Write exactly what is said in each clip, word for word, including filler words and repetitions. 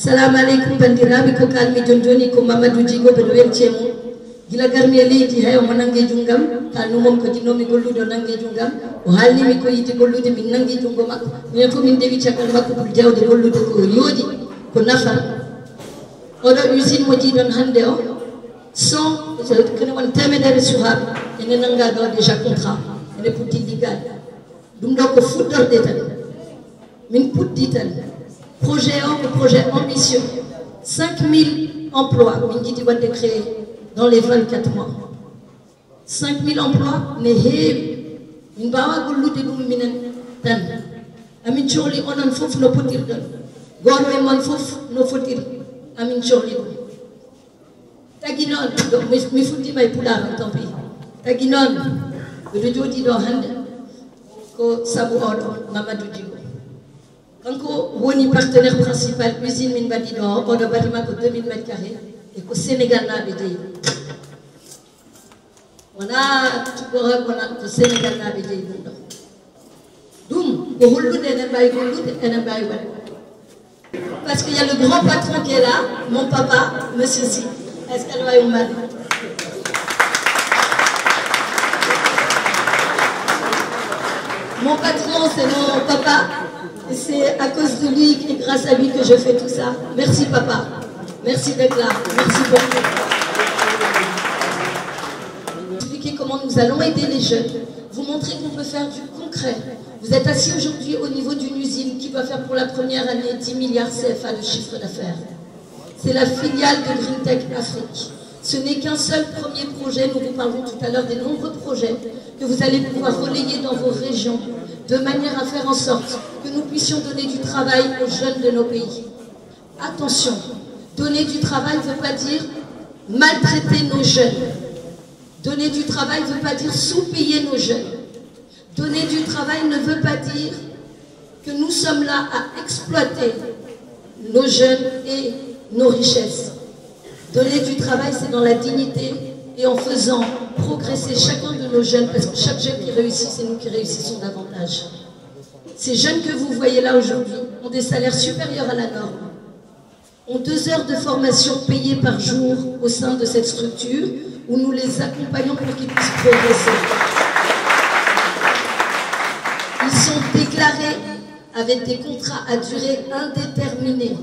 Salam alaikum bandiraɓe ko kalmi jon joni ko Mamadou Djigo ɓeɗo weltemo gila garmi e leydi hay omo nangue junggam kalnumon ko jinnomi gollude o nangue junggam o haalnimi ko yidde gollude min nangue junggo makko minen fof min dewi caggal makko pour jawde gollude ko yooɗi ko nafa oɗo usine mo jiiɗon hande o cent kene won temedere suhaɓe ene nanga ɗo déjà contrat ene putti liggade ɗum ɗo ko fuɗɗorde tan min puɗɗi tan projet o projet ambitieux cinq mille emplois min jiiɗi wadde créé dans les vingt-quatre mois cinq mille emplois ne heewi min mbawa gollude ɗum minen tan amin cohli onon fof no potirɗon goto e mon fof no fotiri amin cohli ɗum tagui noon mi fuɗɗima e pular on tant pis tagui noon ɓeɗo jooɗi ɗo hande ko saabu oɗo Mamadou Djigo kanko woni partenaire principal usine min mbaɗi ɗo oɗo bâtiment ko deux mille mètres carrés e ko Sénégal naɓe jeeyi wona cuɓora wona ko Sénégal naɓe jeeyi ɗum ɗo ɗum ko hollude enen mbawi gollude enen mbawi waɗ parce qu'il y a le grand patron qui est là mon papa monsieur Sy est-ce qu'elle va y umade mon patron c'est mon papa. C'est à cause de lui et grâce à lui que je fais tout ça. Merci papa. Merci d'être là. Merci beaucoup. Expliquer comment nous allons aider les jeunes. Vous montrer qu'on peut faire du concret. Vous êtes assis aujourd'hui au niveau d'une usine qui doit faire pour la première année dix milliards C F A de chiffre d'affaires. C'est la filiale de Greentech Afrique. Ce n'est qu'un seul premier projet. Nous vous parlerons tout à l'heure des nombreux projets que vous allez pouvoir relayer dans vos régions de manière à faire en sorte que nous puissions donner du travail aux jeunes de nos pays. Attention, donner du travail ne veut pas dire maltraiter nos jeunes. Donner du travail ne veut pas dire sous-payer nos jeunes. Donner du travail ne veut pas dire que nous sommes là à exploiter nos jeunes et nos richesses. Donner du travail, c'est dans la dignité et en faisant progresser chacun de nos jeunes, parce que chaque jeune qui réussit, c'est nous qui réussissons davantage. Ces jeunes que vous voyez là aujourd'hui ont des salaires supérieurs à la norme, ont deux heures de formation payées par jour au sein de cette structure, où nous les accompagnons pour qu'ils puissent progresser. Ils sont déclarés avec des contrats à durée indéterminée.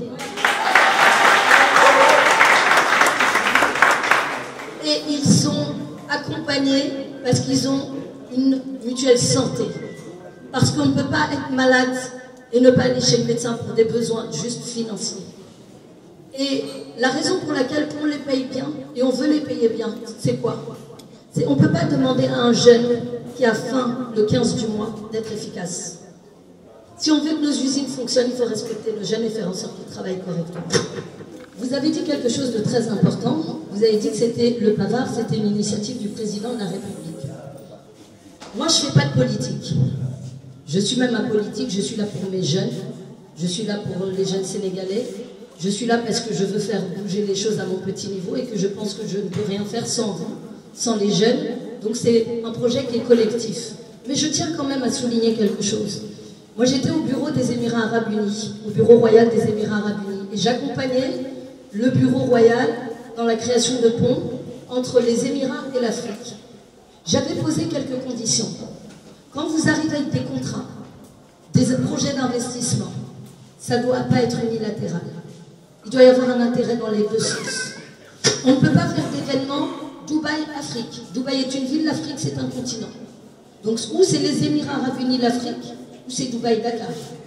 Et ils sont accompagnés parce qu'ils ont une mutuelle santé. Parce qu'on ne peut pas être malade et ne pas aller chez le médecin pour des besoins juste financiers. Et la raison pour laquelle on les paye bien, et on veut les payer bien, c'est quoi? C'est on ne peut pas demander à un jeune qui a faim le quinze du mois d'être efficace. Si on veut que nos usines fonctionnent, il faut respecter nos jeunes et faire en sorte qu'ils travaillent correctement. Vous avez dit quelque chose de très important. Vous avez dit que c'était le Pavard, c'était une initiative du président de la République. Moi, je ne fais pas de politique. Je suis même apolitique, je suis là pour mes jeunes. Je suis là pour les jeunes sénégalais. Je suis là parce que je veux faire bouger les choses à mon petit niveau et que je pense que je ne peux rien faire sans vous, sans les jeunes. Donc c'est un projet qui est collectif. Mais je tiens quand même à souligner quelque chose. Moi, j'étais au bureau des Émirats Arabes Unis, au bureau royal des Émirats Arabes Unis, et j'accompagnais le bureau royal dans la création de ponts entre les Émirats et l'Afrique. J'avais posé quelques conditions. Quand vous arrivez avec des contrats, des projets d'investissement, ça ne doit pas être unilatéral. Il doit y avoir un intérêt dans les deux sens. On ne peut pas faire d'événements Dubaï-Afrique. Dubaï est une ville, l'Afrique c'est un continent. Donc ou c'est les Émirats Arabes Unis, l'Afrique, ou c'est Dubaï-Dakar.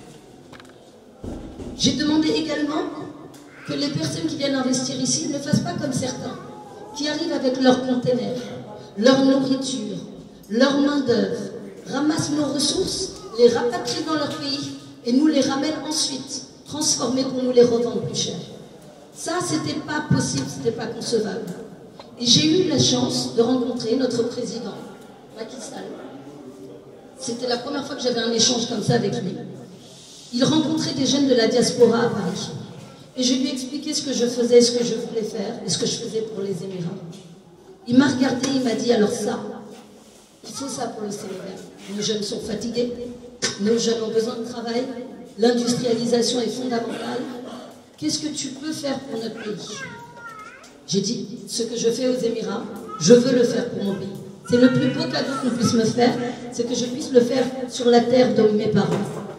J'ai demandé également que les personnes qui viennent investir ici ne fassent pas comme certains, qui arrivent avec leurs containers, leur nourriture, leur main-d'œuvre, ramassent nos ressources, les rapatrient dans leur pays et nous les ramènent ensuite, transformés pour nous les revendre plus cher. Ça, c'était pas possible, c'était pas concevable. Et j'ai eu la chance de rencontrer notre président, Macky Sall. C'était la première fois que j'avais un échange comme ça avec lui. Il rencontrait des jeunes de la diaspora à Paris. Et je lui ai expliqué ce que je faisais, ce que je voulais faire, et ce que je faisais pour les Émirats. Il m'a regardé, il m'a dit, alors ça, il faut ça pour le Sénégal. Nos jeunes sont fatigués, nos jeunes ont besoin de travail, l'industrialisation est fondamentale. qu'est-ce que tu peux faire pour notre pays? J'ai dit, ce que je fais aux Émirats, je veux le faire pour mon pays. C'est le plus beau cadeau qu'on puisse me faire, c'est que je puisse le faire sur la terre de mes parents.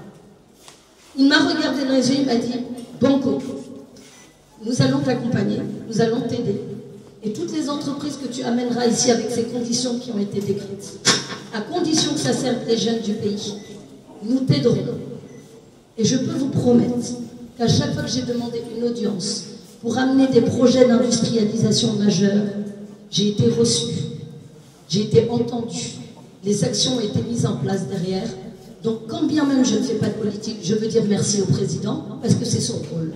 Il m'a regardé dans les yeux, il m'a dit, Banco, nous allons t'accompagner, nous allons t'aider. Et toutes les entreprises que tu amèneras ici avec ces conditions qui ont été décrites, à condition que ça serve les jeunes du pays, nous t'aiderons. Et je peux vous promettre qu'à chaque fois que j'ai demandé une audience pour amener des projets d'industrialisation majeurs, j'ai été reçu, j'ai été entendu, les actions ont été mises en place derrière. Donc quand bien même je ne fais pas de politique, je veux dire merci au président, parce que c'est son rôle.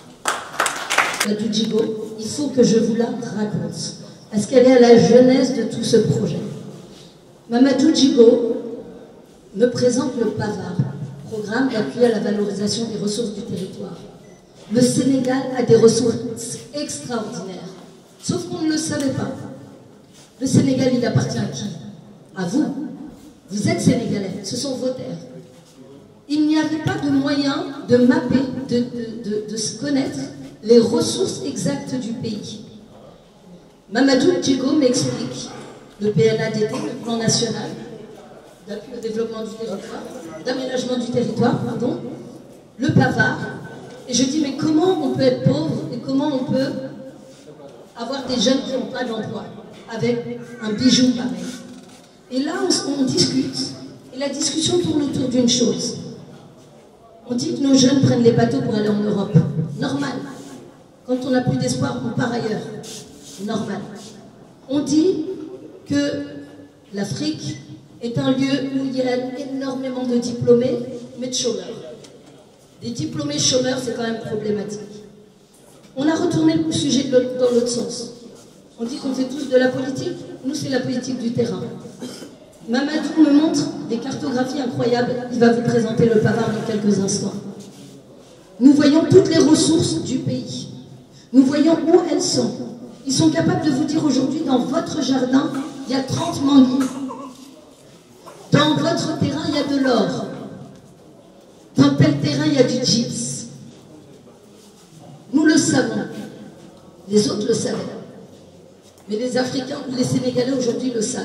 Mamadou Djigo, il faut que je vous la raconte, parce qu'elle est à la genèse de tout ce projet. Mamadou Djigo me présente le PAVAR, Programme d'appui à la valorisation des ressources du territoire. Le Sénégal a des ressources extraordinaires, sauf qu'on ne le savait pas. Le Sénégal, il appartient à qui? À vous. Vous êtes Sénégalais, ce sont vos terres. Il n'y avait pas de moyen de mapper, de, de, de, de se connaître les ressources exactes du pays. Mamadou Djigo m'explique le P N A D T, le plan national d'appui au développement du territoire, d'aménagement du territoire, pardon, le PAVAR. Et je dis, mais comment on peut être pauvre et comment on peut avoir des jeunes qui n'ont pas d'emploi avec un bijou pareil? Et là, on, on discute, et la discussion tourne autour d'une chose. On dit que nos jeunes prennent les bateaux pour aller en Europe. Normal. Quand on n'a plus d'espoir, on part ailleurs. Normal. On dit que l'Afrique est un lieu où il y a énormément de diplômés, mais de chômeurs. Les diplômés chômeurs, c'est quand même problématique. On a retourné le sujet de dans l'autre sens. On dit qu'on fait tous de la politique. Nous, c'est la politique du terrain. Mamadou me montre des cartographies incroyables. Il va vous présenter le PAVAR dans quelques instants. Nous voyons toutes les ressources du pays. Nous voyons où elles sont. Ils sont capables de vous dire aujourd'hui, dans votre jardin, il y a trente manguiers. Dans votre terrain, il y a de l'or. Dans tel terrain, il y a du gypse. Nous le savons. Les autres le savaient. Mais les Africains, les Sénégalais aujourd'hui le savent.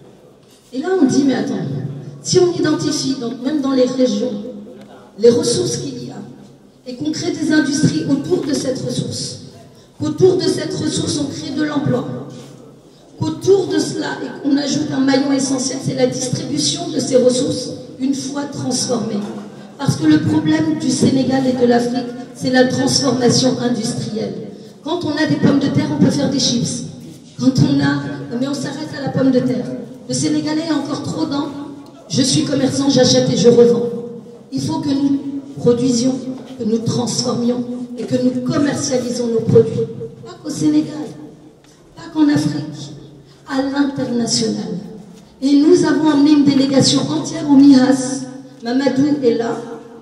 Et là, on dit, mais attends, si on identifie, donc même dans les régions, les ressources qu'il y a, et qu'on crée des industries autour de cette ressource, qu'autour de cette ressource, on crée de l'emploi, qu'autour de cela, et qu'on ajoute un maillon essentiel, c'est la distribution de ces ressources une fois transformées. Parce que le problème du Sénégal et de l'Afrique, c'est la transformation industrielle. Quand on a des pommes de terre, on peut faire des chips. Quand on a... Mais on s'arrête à la pomme de terre. Le Sénégalais est encore trop dans « je suis commerçant, j'achète et je revends ». Il faut que nous produisions, que nous transformions et que nous commercialisons nos produits. Pas qu'au Sénégal, pas qu'en Afrique, à l'international. Et nous avons emmené une délégation entière au M I H A S. Mamadou est là.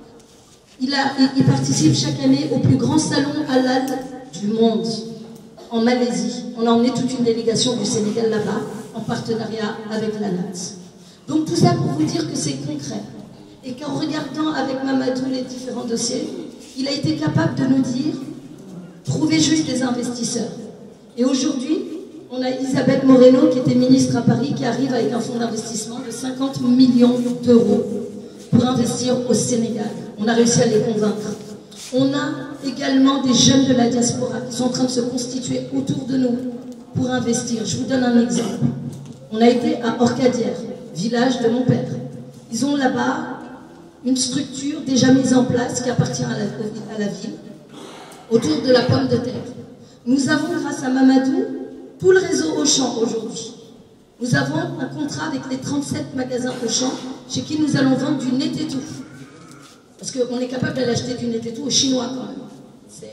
Il, a, il participe chaque année au plus grand salon halal du monde, en Malaisie. On a emmené toute une délégation du Sénégal là-bas, en partenariat avec la N A T. Donc tout ça pour vous dire que c'est concret. Et qu'en regardant avec Mamadou les différents dossiers, il a été capable de nous dire, trouvez juste des investisseurs. Et aujourd'hui, on a Isabelle Moreno, qui était ministre à Paris, qui arrive avec un fonds d'investissement de cinquante millions d'euros pour investir au Sénégal. On a réussi à les convaincre. On a également des jeunes de la diaspora qui sont en train de se constituer autour de nous pour investir. Je vous donne un exemple. On a été à Orcadière, village de mon père. Ils ont là-bas une structure déjà mise en place qui appartient à la, à la ville, autour de la pomme de terre. Nous avons, grâce à Mamadou, tout le réseau Auchan aujourd'hui. Nous avons un contrat avec les trente-sept magasins Auchan chez qui nous allons vendre du Netetou. Parce qu'on est capable d'aller acheter du Netetou aux Chinois quand même.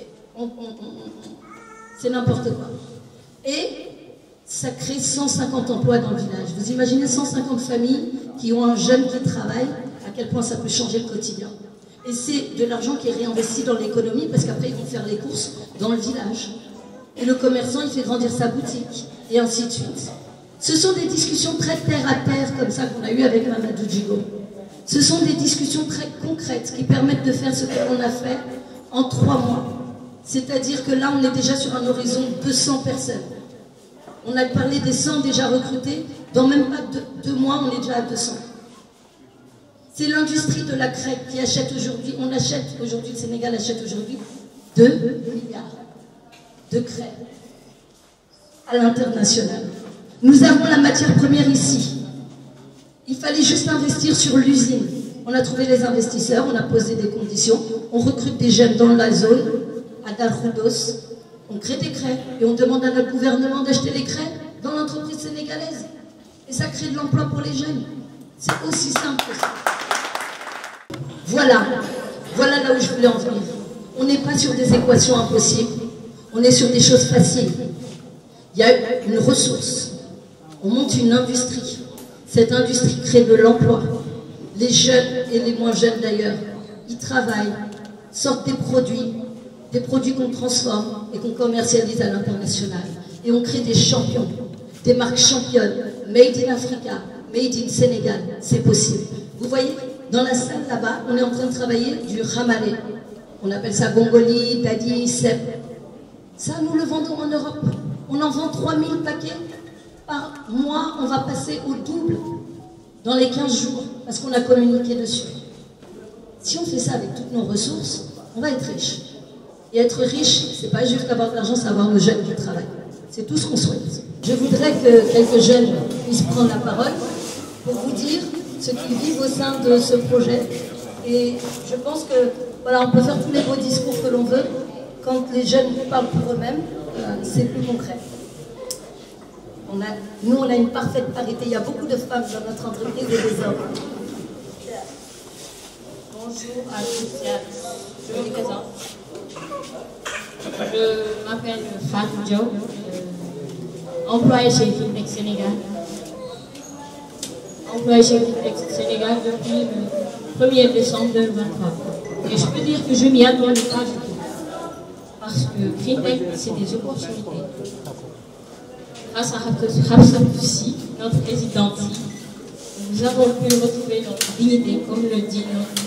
C'est n'importe quoi. Et ça crée cent cinquante emplois dans le village. Vous imaginez cent cinquante familles qui ont un jeune qui travaille, à quel point ça peut changer le quotidien. Et c'est de l'argent qui est réinvesti dans l'économie parce qu'après ils vont faire les courses dans le village. Et le commerçant, il fait grandir sa boutique, et ainsi de suite. Ce sont des discussions très terre à terre, comme ça qu'on a eu avec Mamadou Djigo. Ce sont des discussions très concrètes qui permettent de faire ce qu'on a fait en trois mois. C'est-à-dire que là, on est déjà sur un horizon de deux cents personnes. On a parlé des cent déjà recrutés. Dans même pas deux, deux mois, on est déjà à deux cents. C'est l'industrie de la craie qui achète aujourd'hui, on achète aujourd'hui, le Sénégal achète aujourd'hui deux milliards de craie à l'international. Nous avons la matière première ici. Il fallait juste investir sur l'usine. On a trouvé les investisseurs, on a posé des conditions, on recrute des jeunes dans la zone, à Darkhoudos, on crée des craies et on demande à notre gouvernement d'acheter les craies dans l'entreprise sénégalaise. Et ça crée de l'emploi pour les jeunes. C'est aussi simple que ça. Voilà, voilà là où je voulais en venir. On n'est pas sur des équations impossibles, on est sur des choses faciles. Il y a une ressource, on monte une industrie. Cette industrie crée de l'emploi. Les jeunes et les moins jeunes d'ailleurs, ils travaillent, sortent des produits, des produits qu'on transforme et qu'on commercialise à l'international. Et on crée des champions, des marques championnes, made in Africa, made in Sénégal, c'est possible. Vous voyez, dans la salle là-bas, on est en train de travailler du ramalé. On appelle ça gongoli, dadi, cèpe. Ça, nous le vendons en Europe. On en vend trois mille paquets par mois. On va passer au double dans les quinze jours parce qu'on a communiqué dessus. Si on fait ça avec toutes nos ressources, on va être riche. Et être riche, c'est pas juste avoir de l'argent, c'est avoir nos jeunes qui travaillent. C'est tout ce qu'on souhaite. Je voudrais que quelques jeunes puissent prendre la parole pour vous dire ce qu'ils vivent au sein de ce projet. Et je pense que voilà, on peut faire tous les beaux discours que l'on veut. Quand les jeunes parlent pour eux-mêmes, euh, c'est plus concret. On a, nous, on a une parfaite parité. Il y a beaucoup de femmes dans notre entreprise et des hommes. Bonjour à tous et à tous. Je me présente. Je m'appelle Fatou Diop, euh, employée chez Fintech Sénégal. Employée chez Fintech Sénégal depuis le premier décembre deux mille vingt-trois. Et je peux dire que je m'y attendais pas du tout. Parce que Fintech, c'est des opportunités. Grâce à Hafsa Foussi, notre présidente, nous avons pu retrouver notre dignité, comme le dit notre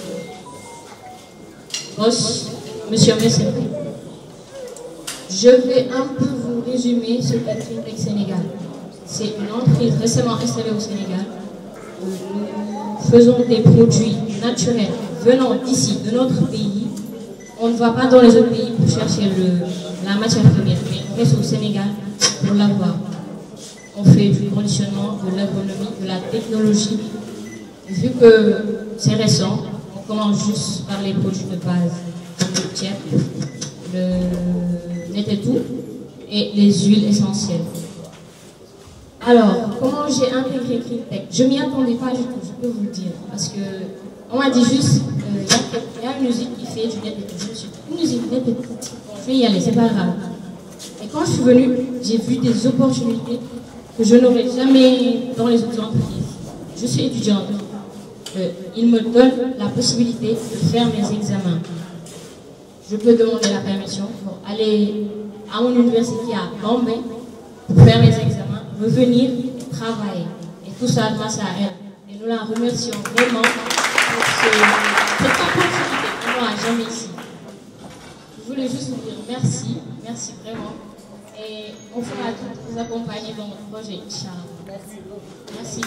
boss, M. Messebré. Je vais un peu vous résumer ce qu'est Fintech Sénégal. C'est une entreprise récemment installée au Sénégal. Nous faisons des produits naturels venant d'ici, de notre pays. On ne va pas dans les autres pays pour chercher le, la matière première, mais on reste au Sénégal pour l'avoir. On fait du conditionnement, de l'ergonomie, de la technologie. Vu que c'est récent, on commence juste par les produits de base, comme le tiers, le net et tout, et les huiles essentielles. Alors, comment j'ai intégré Fintech? Je ne m'y attendais pas du tout, je peux vous le dire, parce que on m'a dit juste, il euh, y, y a une usine qui fait du net et tout. Je me suis dit, une usine net et tout. Bon, je vais y aller, c'est pas grave. Et quand je suis venue, j'ai vu des opportunités que je n'aurais jamais dans les autres entreprises. Je suis étudiante. Euh, il me donne la possibilité de faire mes examens. Je peux demander la permission pour aller à mon université à Bombay pour faire mes examens, revenir travailler. Et tout ça grâce à elle. Et nous la remercions vraiment pour ce, cette opportunité qu'on n'aura jamais ici. Je voulais juste vous dire merci, merci vraiment. Et on fera tout vous accompagner dans notre projet, Inch'Allah. Merci beaucoup. Merci.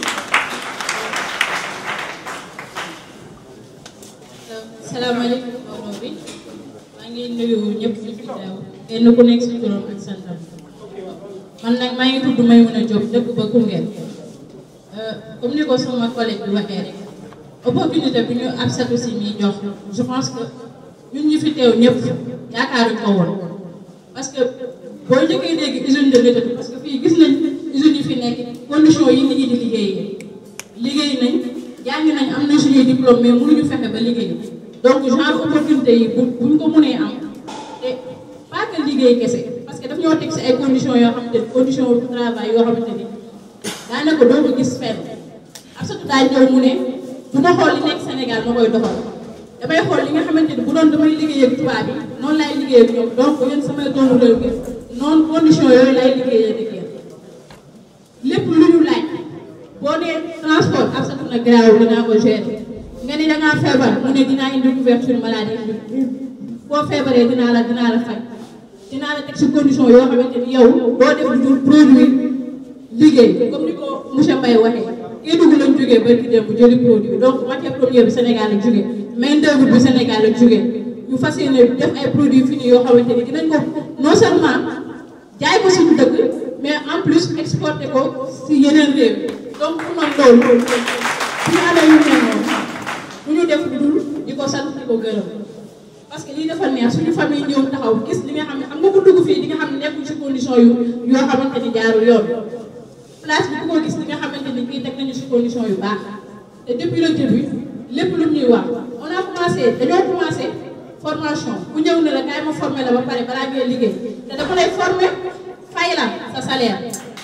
Salam alaikum mbooloo bi maa ngi nuyu ñëpp ñi fi teew kenn ku nekk si turam ak santam man nag maa ngi tudd Maimouna Diop dëkk ba Koungheul comme ni ko sama collègue bi waxee rek opportunité bi ñu Absatou Sy mi jox je pense que ñun ñi fi teew ñëpp yaakaaruñ ko woon parce que boo njëkkee dégg usine de méthode parce que fii gis nañ usine yi fi nekk condition yi nit ñi di liggéeyee liggéey nañ jàng nañ am nañ suñuy diplôme mais mënuñu fexe ba liggéey donc genre opportunité yi bu buñ ko mënee am te pas que liggéey kese parce que daf ñoo teg si ay conditions yoo xamante ni condition de travail yoo xamante ni daanaka doo ko gis fenn Absatou daa ñëw mu ne du ma xool li nekk Sénégal ma koy doxal damay xool li nga xamante ni bu doon damay liggéey ak tubaab bi noonu laay liggéey ak ñoom donc yéen samay doomu réew gi noonu condition yooyu lay liggéeyee ak yéen lépp lu ñu laaj boo dee transport Absatou na garaaw dinaa ko gérer nga ne dangaa feebar mu ne dinaa indi couverture maladie indi boo feebaree dinaa la dinaa la faj dinaa la teg si condition yoo xamante ni yow boo def lu produit liggéey comme ni ko monsieur Mbaye waxee kii dugg lañ jógee ba ki dem bu jëli produit donc matière première bi Sénégal la jógee main d'œuvre bi Sénégal la jógee ñu fas yéene def ay produits finis yoo xamante ni dinañ ko non seulement jaay ko suñu dëkk mais en plus exporter ko si yeneen réew donc pour man loolu suñu amee yu mel noonu bu ñu def dul di ko sant di ko gërëm parce que lii dafa neex suñu famille ñëw taxaw gis li nga xam ne xam nga ko dugg fii di nga xam ne nekkul ci condition yu yoo xamante ni jaarul yoon place bi ku ko gis li nga xamante ni kii teg nañu ci condition yu baax te depuis le début lépp lu ñuy wax on a commencé dañoo commencé formation ku ñëw ne la kaay ma formé la ba pare balaa ngay liggéey te dafa lay formé fay la sa salaire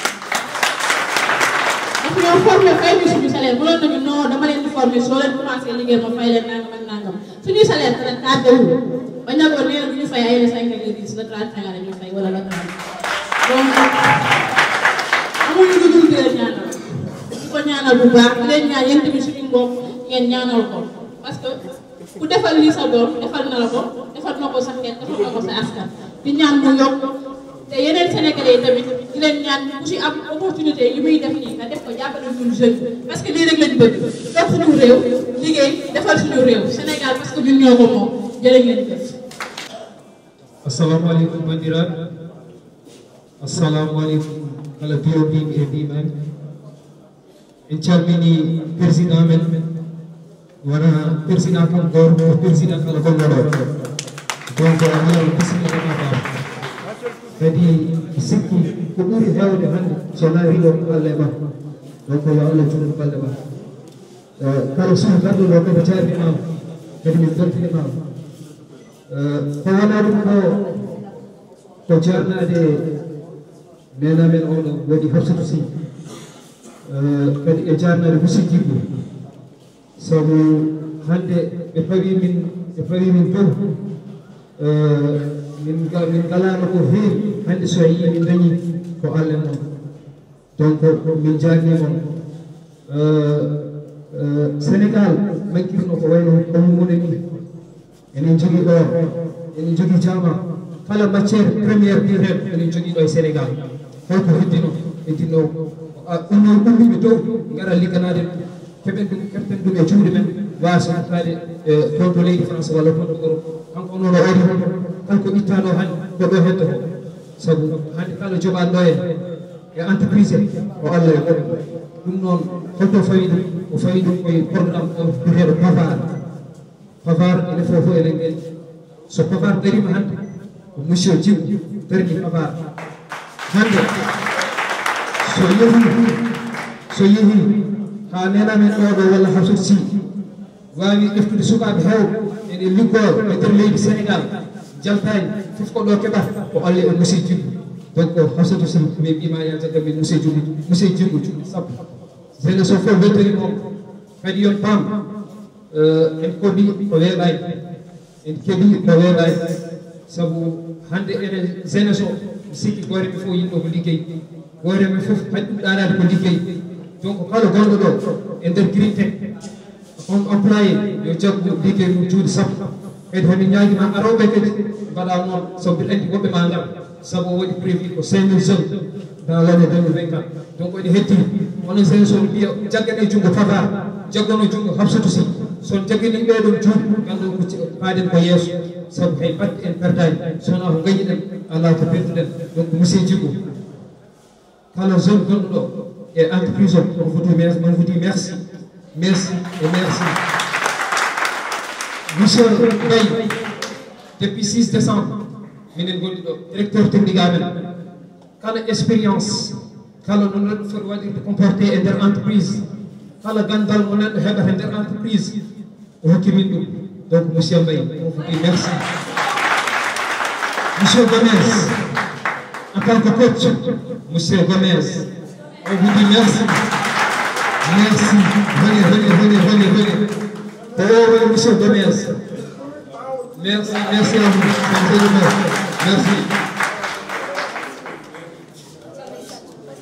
daf ñoo formé fay ñu suñu salaire mënoon nañu non dama leen di formé soo leen commencé liggéey ma fay leen nangam ak nangam suñuy salaire te nag tàddewul ba ñagoon nee na du ñu fay ay la cinq ak dix la trente cinq la ñuy fay wala la trente donc amuñu lu dul di leen ñaanal di ko ñaanal bu baax di leen ñaan yéen tamit suñu mbokk ngeen ñaanal ko parce que ku defal lii sa doom defal na la ko defal na ko sa xeet defal na ko sa askan di ñaan mu yokk te yeneen sénégalais yi tamit di leen ñaan ku ci am opportunité yi muy def nii nga def ko jàppale ñun jeune parce que lii rek lañ bëgg toog suñu réew liggéey defal suñu réew Sénégal parce que ñun ñoo ko moom jërë ngeen def. Assalamualaikum bandiraɓe assalamualeykum kala biyoɓiɓe e mbimen en calmini président men wona président kam goto ko président kala gonnoɗo donc amiyaw bisimillama baba kadi sikki ko ɓuuri hewde hannde sona riɗo Allah e ma donc yo Allah juutno balɗe ma kala suudu garɗuɗo kadi jarbinama kadi min beltinimama ko wona ɗum ɗo ko jarnade nena men oɗo waɗi Hafsatou Sy kadi e jarnade musidɗiɓe sabu hande ɓe pawi min ɓe pawi min fof min min galano ko heewi hande so yii min dañi ko Allah mon donc min jarnimon Sénégal mankirno ko wayno komo mone ni enen jogui ɗo enen jogui jama kala matiére première biyeteɗo enen jogui ɗo e Sénégal holko heddino heddino ɗumno ummiɓe dow gara ligganade keɓen ɗum keɓten ɗum e juuɗe men wasa uttade toon to leydi France walla toon to Europe kanko noon o waɗi kanko ittano hande ko ɗo heddo ko sabu hande kala joɓanɗo en e entreprise o Allah e goɗɗo ɗum noon holto fawi ɗum o fawi ɗum koye programme o biyeteɗo Pavar Pavar ene fof fof eɗen gandi so Pavar darima hande ko monsieur Djigo darni Pavar hande so yehi so yehi ha nenamen ɗoɗo walla Hafsatou Sy wawi ƴeftude sukaɓe hewɓe ene liggoyo e nder leydi Sénégal jaltani fof ko ɗo keɓata ko Allah e monsieur Djigo donc Hafsatou Sy min mbima ya jagga min monsieur Djigo monsieur Djigo cuuɗi sappo jeunesse o fof weltanimon kadi yon paam en koɗi ko weeɓani en keeɓi ko weeɓani sabu hande enen jeunesse o sikki goore men fof yimɗo ko liggey goore men fof haɗi ɗum ɗanade ko liggey donc kala gonɗo ɗo e nder Gritec on employé yo jaggu liggey mum juuɗe sappo kadi homin ñaguima aroɓe kadi mbaɗa noon sabu mbiɗa andi woɓɓe ma ngar sabu o waɗi prévu ko cinq mille jeunes dans l' année deux mille vingt quatre donc ene heddi onon jeunesse o mbiya jaggane junggo Pavar jaggano junggo Hafsatou Sy son jaggini ɓeɗon juuɗe ganduɗo ko paaden ko yeeso sabu hay batte en perdani sowona ko gañiɗen ala ko perduɗen donc monsieur Djigo kala jeune gonɗo ɗo e entreprise o on vous dit merci on vous dit merci merci et merci monsieur Mbaye depuis six décembre minen gonɗi ɗo directeur technique amen kala expérience kala no neɗɗo foti waɗirde comporté e nder entreprise kala gandal mo neɗɗo heɓata e nder entreprise o hokki min ɗum donc monsieur Mbaye on vous dit merci monsieur Gomez en tant que coach monsieur Gomez on vous dit merci merci venez venez venez venez venez oh monsieur Gomez merci merci à vous merci.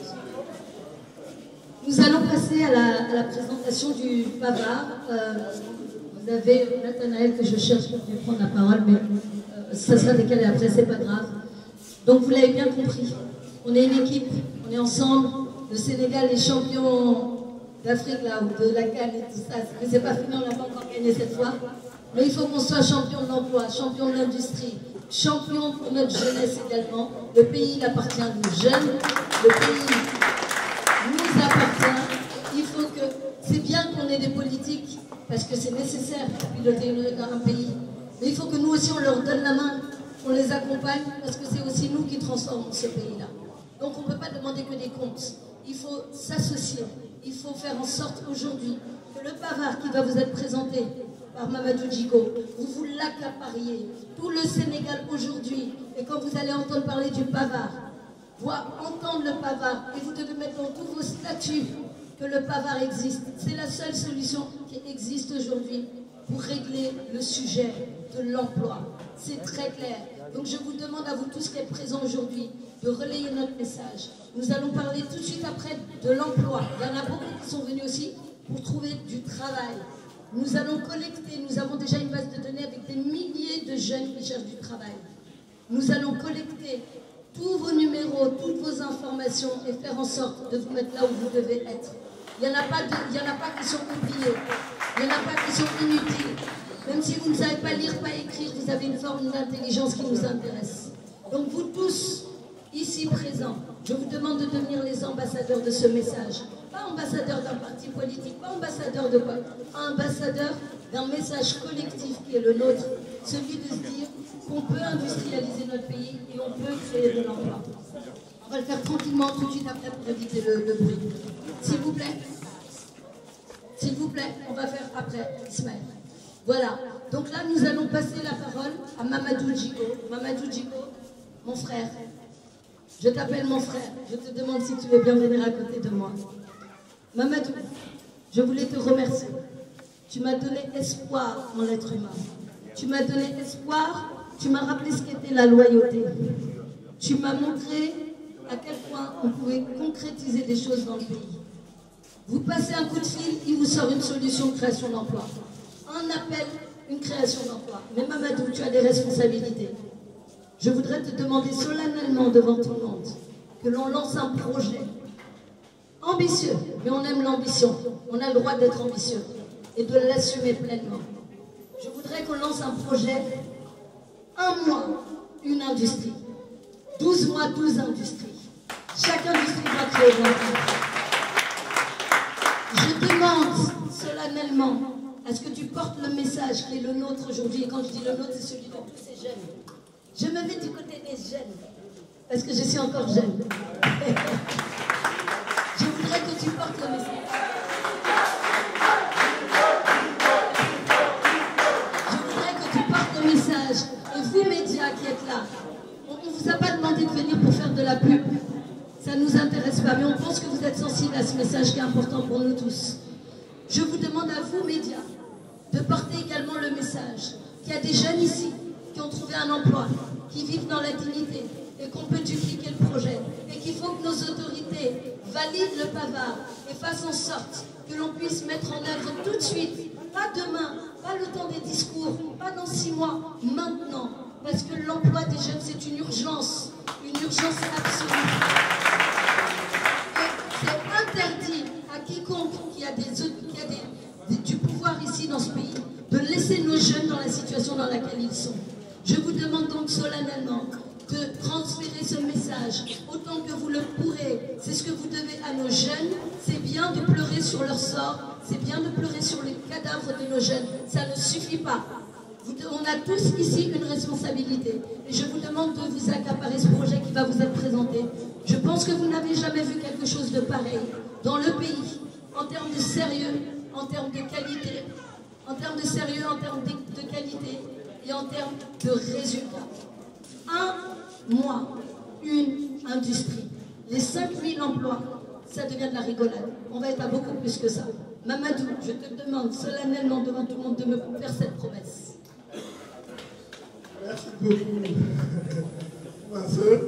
Nous allons passer à la, à la présentation du Pavar. Euh, Vous avez Nathanaël que je cherche pour prendre la parole, mais euh, ça sera décalé après, c'est pas grave. Donc vous l'avez bien compris, on est une équipe, on est ensemble. Le Sénégal est champion d'Afrique là, ou de la CAN et tout ça. Mais c'est pas fini, on n'a pas encore gagné cette fois. Mais il faut qu'on soit champion de l'emploi, champion de l'industrie, champion pour notre jeunesse également. Le pays il appartient à nous jeunes, le pays nous appartient. Il faut que, c'est bien qu'on ait des politiques, parce que c'est nécessaire pour piloter un pays. Mais il faut que nous aussi on leur donne la main, qu'on les accompagne, parce que c'est aussi nous qui transformons ce pays-là. Donc on ne peut pas demander que des comptes. Il faut s'associer. Il faut faire en sorte aujourd'hui que le pavard qui va vous être présenté par Mamadou Djiko, vous vous l'accapariez. Tout le Sénégal aujourd'hui, et quand vous allez entendre parler du pavard, voit entendre le pavard, et vous devez mettre dans tous vos statuts que le pavard existe. C'est la seule solution qui existe aujourd'hui pour régler le sujet de l'emploi. C'est très clair. Donc je vous demande à vous tous qui êtes présents aujourd'hui de relayer notre message. Nous allons parler tout de suite après de l'emploi. Il y en a beaucoup qui sont venus aussi pour trouver du travail. Nous allons collecter, nous avons déjà une base de données avec des milliers de jeunes qui cherchent du travail. Nous allons collecter tous vos numéros, toutes vos informations et faire en sorte de vous mettre là où vous devez être. Il n'y en a pas de, il y en a pas qui sont oubliés, il n'y en a pas qui sont inutiles. Même si vous ne savez pas lire, pas écrire, vous avez une forme d'intelligence qui nous intéresse. Donc vous tous, ici présents, je vous demande de devenir les ambassadeurs de ce message. Pas ambassadeurs d'un parti politique, pas ambassadeurs de quoi, ambassadeurs d'un message collectif qui est le nôtre, celui de se dire qu'on peut industrialiser notre pays et on peut créer de l'emploi. On va le faire tranquillement tout de suite après pour éviter le, le bruit. S'il vous plaît. S'il vous plaît, on va faire après, Ismaël. Voilà. Donc là, nous allons passer la parole à Mamadou Djiko. Mamadou Djiko, mon frère. Je t'appelle mon frère. Je te demande si tu veux bien venir à côté de moi. Mamadou, je voulais te remercier. Tu m'as donné espoir en l'être humain. Tu m'as donné espoir, tu m'as rappelé ce qu'était la loyauté. Tu m'as montré à quel point on pouvait concrétiser des choses dans le pays. Vous passez un coup de fil, il vous sort une solution de création d'emploi. Un appel, une création d'emploi. Mais Mamadou, tu as des responsabilités. Je voudrais te demander solennellement devant tout le monde que l'on lance un projet ambitieux, mais on aime l'ambition. On a le droit d'être ambitieux et de l'assumer pleinement. Je voudrais qu'on lance un projet, un mois, une industrie. douze mois, douze industries. Chaque industrie doit créer de l'emploi. Je demande solennellement à ce que tu portes le message qui est le nôtre aujourd'hui. Et quand je dis le nôtre, c'est celui de tous ces jeunes. Je me mets du côté des jeunes, parce que je suis encore jeune. Je voudrais que tu portes le message. Je voudrais que tu portes le message. Et vous, médias qui êtes là, on ne vous a pas demandé de venir pour faire de la pub. Ça ne nous intéresse pas, mais on pense que vous êtes sensibles à ce message qui est important pour nous tous. Je vous demande à vous, médias, de porter également le message qu'il y a des jeunes ici qui ont trouvé un emploi, qui vivent dans la dignité et qu'on peut dupliquer le projet. Et qu'il faut que nos autorités valident le pavard et fassent en sorte que l'on puisse mettre en œuvre tout de suite, pas demain, pas le temps des discours, pas dans six mois, maintenant. Parce que l'emploi des jeunes, c'est une urgence, une urgence absolue. C'est interdit à quiconque qui a, des, qui a des, des, du pouvoir ici dans ce pays de laisser nos jeunes dans la situation dans laquelle ils sont. Je vous demande donc solennellement de transférer ce message autant que vous le pourrez. C'est ce que vous devez à nos jeunes. C'est bien de pleurer sur leur sort, c'est bien de pleurer sur les cadavres de nos jeunes. Ça ne suffit pas. On a tous ici une responsabilité. Et je vous demande de vous accaparer ce projet qui va vous être présenté. Je pense que vous n'avez jamais vu quelque chose de pareil dans le pays, en termes de sérieux, en termes de qualité, en termes de sérieux, en termes de, de qualité et en termes de résultats. Un mois, une industrie. Les cinq mille emplois, ça devient de la rigolade. On va être à beaucoup plus que ça. Mamadou, je te demande solennellement devant tout le monde de me faire cette promesse. Merci beaucoup, ma soeur.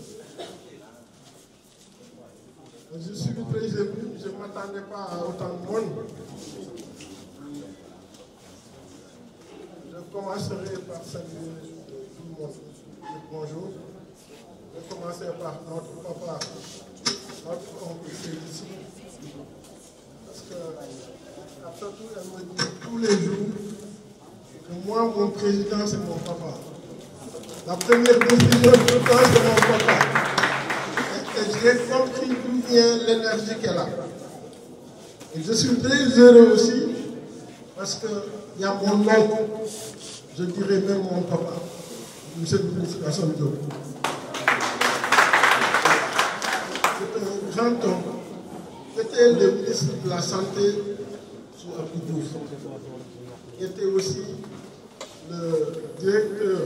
Je suis très ému, je ne m'attendais pas à autant de monde. commencerai par saluer tout le monde. Bonjour. Je vais commencer par notre papa, notre oncle ici. Parce que, après tout, elle me dit tous les jours que moi, mon président, c'est mon papa. La première décision de tout temps, c'est mon papa. Et, et j'ai compris d'où vient l'énergie qu'elle a. Et je suis très heureux aussi, parce qu'il y a mon oncle, je dirais même mon papa, monsieur le président Assane Diop. C'est un grand homme. C'était le ministre de la Santé sous Abdou Diouf. Il était aussi le directeur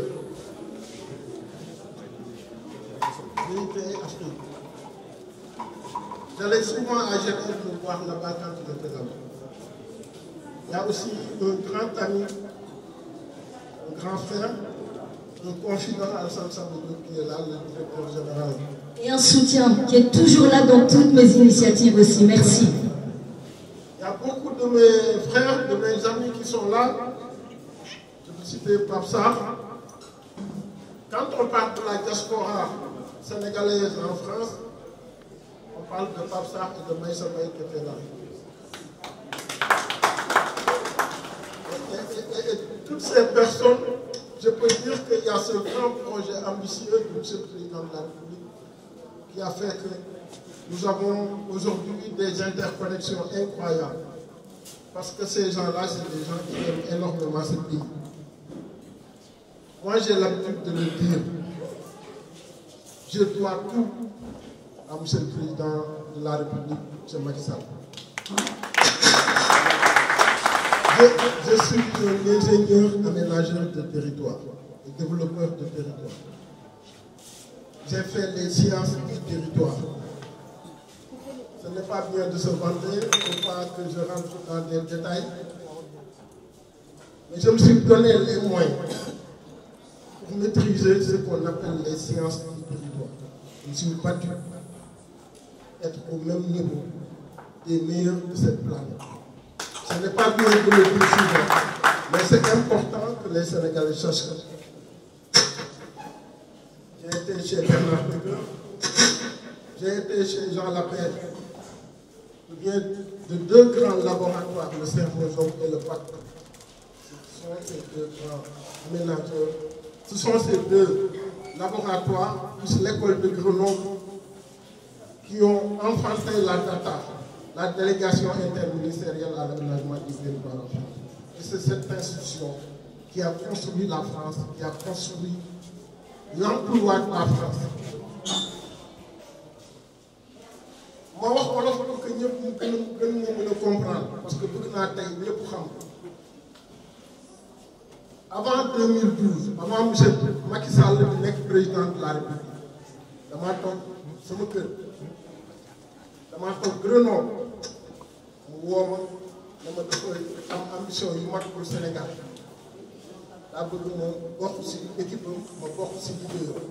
de l'I T Afrique. J'allais souvent à Genève pour voir là-bas quand il était là-bas. Il y a aussi un grand ami, un grand frère, un confident Alassane Sambou qui est là, le directeur général. Et un soutien qui est toujours là dans toutes mes initiatives aussi. Merci. Il y a beaucoup de mes frères, de mes amis qui sont là. Je peux citer Pape Sarr. Quand on parle de la diaspora sénégalaise en France, on parle de Pape Sarr et de Maïssa Mbaye qui étaient là. Et, et, et, et toutes ces personnes, je peux dire qu'il y a ce grand projet ambitieux de M. le Président de la République qui a fait que nous avons aujourd'hui des interconnexions incroyables. Parce que ces gens-là, c'est des gens qui aiment énormément ce pays. Moi, j'ai l'habitude de le dire. Je dois tout à M. le Président de la République, M. Macky Sall. Je, je suis un ingénieur aménageur de territoire et développeur de territoire. J'ai fait les sciences du territoire. Ce n'est pas bien de se vanter, il ne faut pas que je rentre dans des détails. Mais je me suis donné les moyens pour maîtriser ce qu'on appelle les sciences du territoire. Je me suis battu être au même niveau des meilleurs de cette planète. Ce n'est pas bien de le dire souvent, mais c'est important que les Sénégalais sachent ça. J'ai été chez Bernard Pépin, j'ai été chez Jean Lapère. Je viens de deux grands laboratoires, le Cerveau et le P A C. Ce sont ces deux grands aménageurs. Ce sont ces deux laboratoires, plus l'école de Grenoble, qui ont enfanté la data, la délégation interministérielle à l'aménagement du territoire. Et c'est cette institution qui a construit la France, qui a construit l'emploi de la France. Je vais vous dire que nous devons comprendre, parce que nous devons avant deux mille douze, avant M. Macky Sall le président de la République, je suis sama kër dama toog Grenoble mu woo ma dama dafay am ambition yu mag pour Sénégal daa bëgg ma bokk si équipe am ma bokk si liggéeyam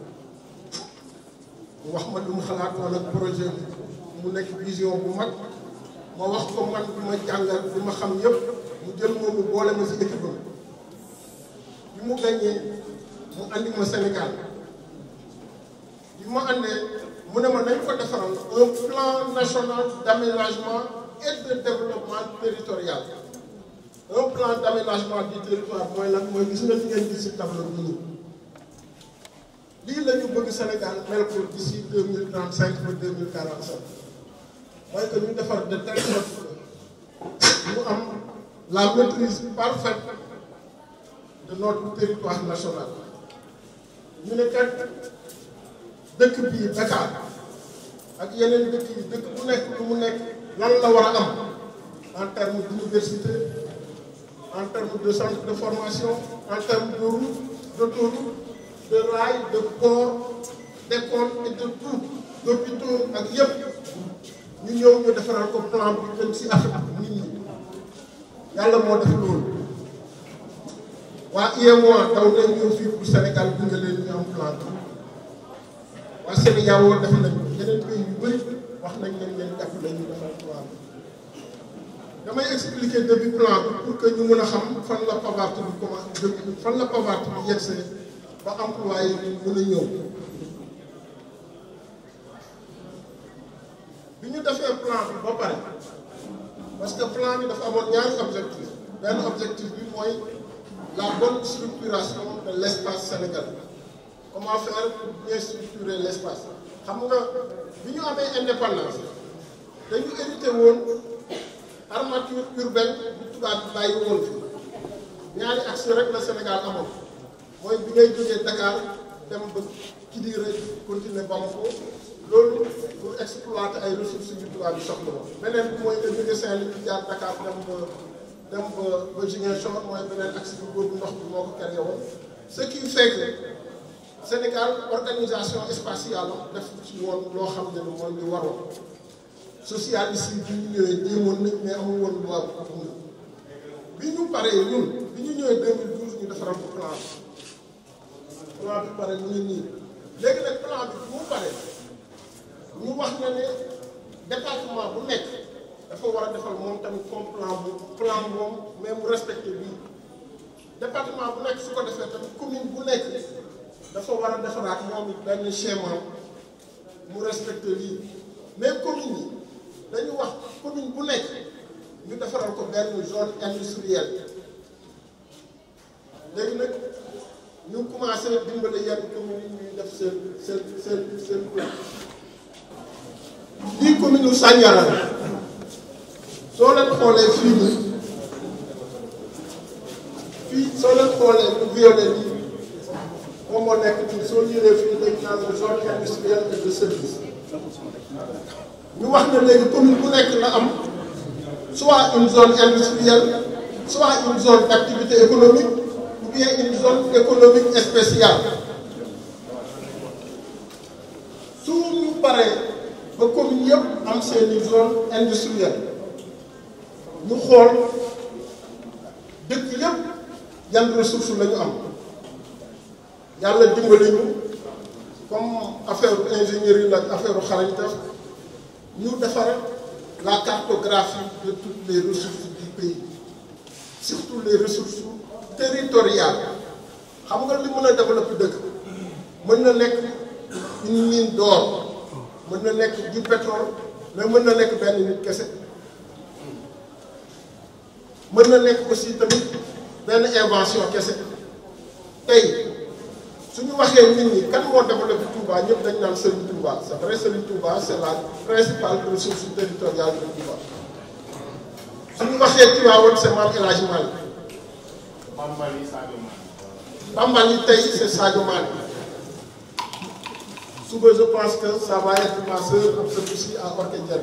mu wax ma lu mu xalaatoon ak projet bi mu nekk vision bu mag ma wax ko man bi ma jàngal bi ma xam yëpp mu jël moom mu boole ma si équipe am bi mu gagné mu andi ma Sénégal bi ma andee mu ne ma nañ ko defaral un plan national d'aménagement et de développement territorial. Un plan d'aménagement du territoire mooy lan mooy gis nga li ngeen gis si tableau bi nii lii la ñu bëgg Sénégal mel ko d'ici deux mille trente cinq ba deux mille quarante cinq mooy que ñu defar de telle sorte que ñu am la maîtrise parfaite de notre territoire national. ñu ne kat dëkk bii Dakar ak yeneen dëkk yi dëkk bu nekk lu mu nekk lan la war a am en termes d'université, en termes de centre de formation, en termes de route, d'autoroute, de rails, de ports, d'écoles et de tout, d'hôpitaux ak yëpp ñu ñëw ñu defaral ko plan bi gën ci Afrique nit ñi yàlla moo def loolu. waa U E M O A daw nañ ñëw fii pour Sénégal bi nga leen ñu am plan bi waa Sénégal woo def nañ yeneen pays yu bëri wax nañ leen leen jàpp nañu defal plan bi damay expliquer début plan bi pour que ñu mën a xam fan la Pavarti bi commencé fan la Pavarti bi yegsee ba employé yi mën a ñëw. bi ñu defee plan bi ba pare parce que plan bi dafa amoon ñaari objectif benn objectif bi mooy la bonne structuration de l' espace sénégalais comment faire pour bien structurer l' espace xam nga bi ñu amee indépendance dañu hérité woon armature urbaine bu tubaab bi bàyyi woon fi ñaari axe rek la Sénégal amoon mooy bi ngay jógee Dakar dem ba Kidira continuer Bamako loolu pour exploiter ay ressources yu tubaab bi soxla woon beneen bi mooy nga jógee Saint-Louis jaar Dakar dem ba dem ba ba Ziguinchor mooy beneen axe bi boobu ndox bi moo ko créé woon ce qui fait que Sénégal organisation spatiale def ci woon loo xam ne mooy li waroon socialiste yi bi ñu ñëwee jéemoon nañ mais amul woon loi bu ko bi ñu paree ñun bi ñu ñëwee deux mille douze ñu defaral ko plan plan bi pare ñu ngi nii léegi nag plan bi bu mu paree ñu wax na ne département bu nekk dafa war a defal moom tamit comme plan bu plan moom mais mu respecté bii département bu nekk su ko defee tamit commune bu nekk dafa war a defaraat moom it benn schéma mu respecté lii mais commune yi dañu wax commune bu nekk ñu defaral ko benn zone industrielle léegi nag ñu commencé dimbale yenn commune yi ñuy def seen seen seen seen plan lii commune u Sandiara soo leen xoolee fii nii fii soo leen xoolee bu violet nii moom moo nekk nii soo ñëwee fii dañ naan zone industrielle et de service ñu wax na léegi commune bu nekk la am soit une zone industrielle soit une zone d' activité économique ou bien une zone économique spéciale su ñu paree ba commune yëpp am seeni zone industrielle ñu xool dëkk yëpp yan ressource la ñu am yàlla dimbali ñu comme affaire ingénierie la affaire xarañte ñu defar la cartographie de toutes les ressources du pays surtout les ressources territoriales xam nga li mën a développer dëkk mën na nekk une mine d'or mën na nekk du pétrole mais mën na nekk benn nit kese mën na nekk aussi tamit benn invention kese tey suñu waxee nit ñi kan moo développé Touba ñëpp dañ naan Serigne Touba c'est vrai Serigne Touba c'est la principale ressource territoriale de Touba suñu waxee Tivaouane c'est Mame El Hadji Malick Bambali Sadio Mané. Bambali tey c'est Sadio Mané suba je pense que ça va être ma sœur am sa aussi à Orké Dieng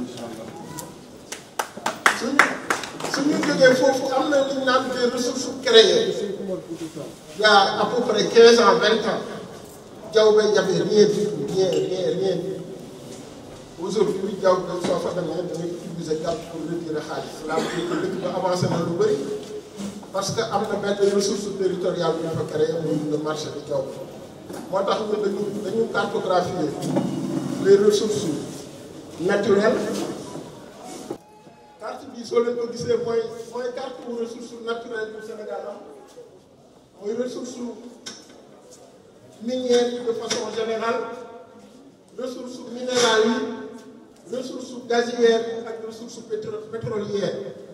suñu suñu jógee foofu am na li ñu naan des ressources créées il y a à peu près quinze ans vingt ans Diaoubé y avait rien du tout rien rien rien du tout aujourd'hui Diaoubé soo fa demee da ngay utiliser carte pour retirer xaalis cela veut dire que dëkk ba avancé na lu bëri parce que am na benn ressource territoriale bu ñu fa créé muy le marché de Diaoubé moo tax ñun dañu dañu cartographier les ressources naturelles carte bi soo leen ko gisee mooy mooy carte bu ressource naturelle du Sénégal am mooy ressource minière yi de façon générale ressource minérale yi ressource gazière yi ak ressource pétro pétrolière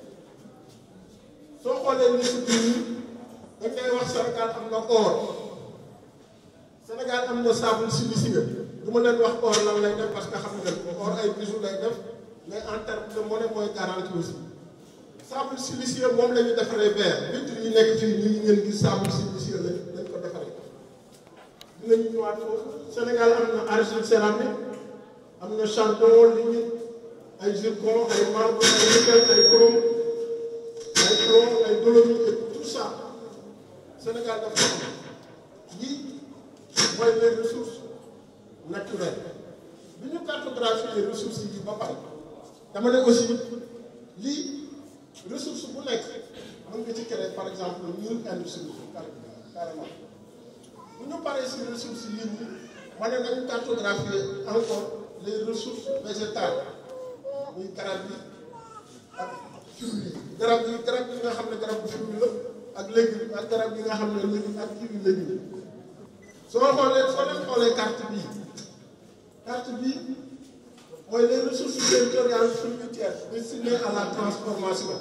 soo xoolee liste bii dañ koy wax Sénégal am na or Sénégal am na sable siliceux du ma leen wax or lan lay def parce que xam nga or ay bijoux lay def mais en terme de monnaie mooy garantie aussi sable siliceux moom la ñu defaree verre vitre yi nekk fii nii ngeen gis sable siliceux lañ lañ ko defaree dinañu ñëwaat foofu Sénégal am na argile céramique am na charbon lignite ay zircon ay marbre ay nickel ay chrome ay plomb ay dolomite et tout ça Sénégal dafa am yii mooy les ressources naturelles bi ñu cartographier ressources yi ba pare dama ne aussi lii ressource bu nekk mën nga ci créer par exemple mille industries carrément bu ñu paree si ressources yi nii ma ne nañu cartographier encore les ressources végétales muy garab yi ak garab yi garab yi nga xam ne garab bu fruit la ak légume ak garab yi nga xam ne légume ak kii bi légume soo xoolee soo leen xoolee carte bii carte bii mooy les ressources territoriales fruitières destinées à la transformation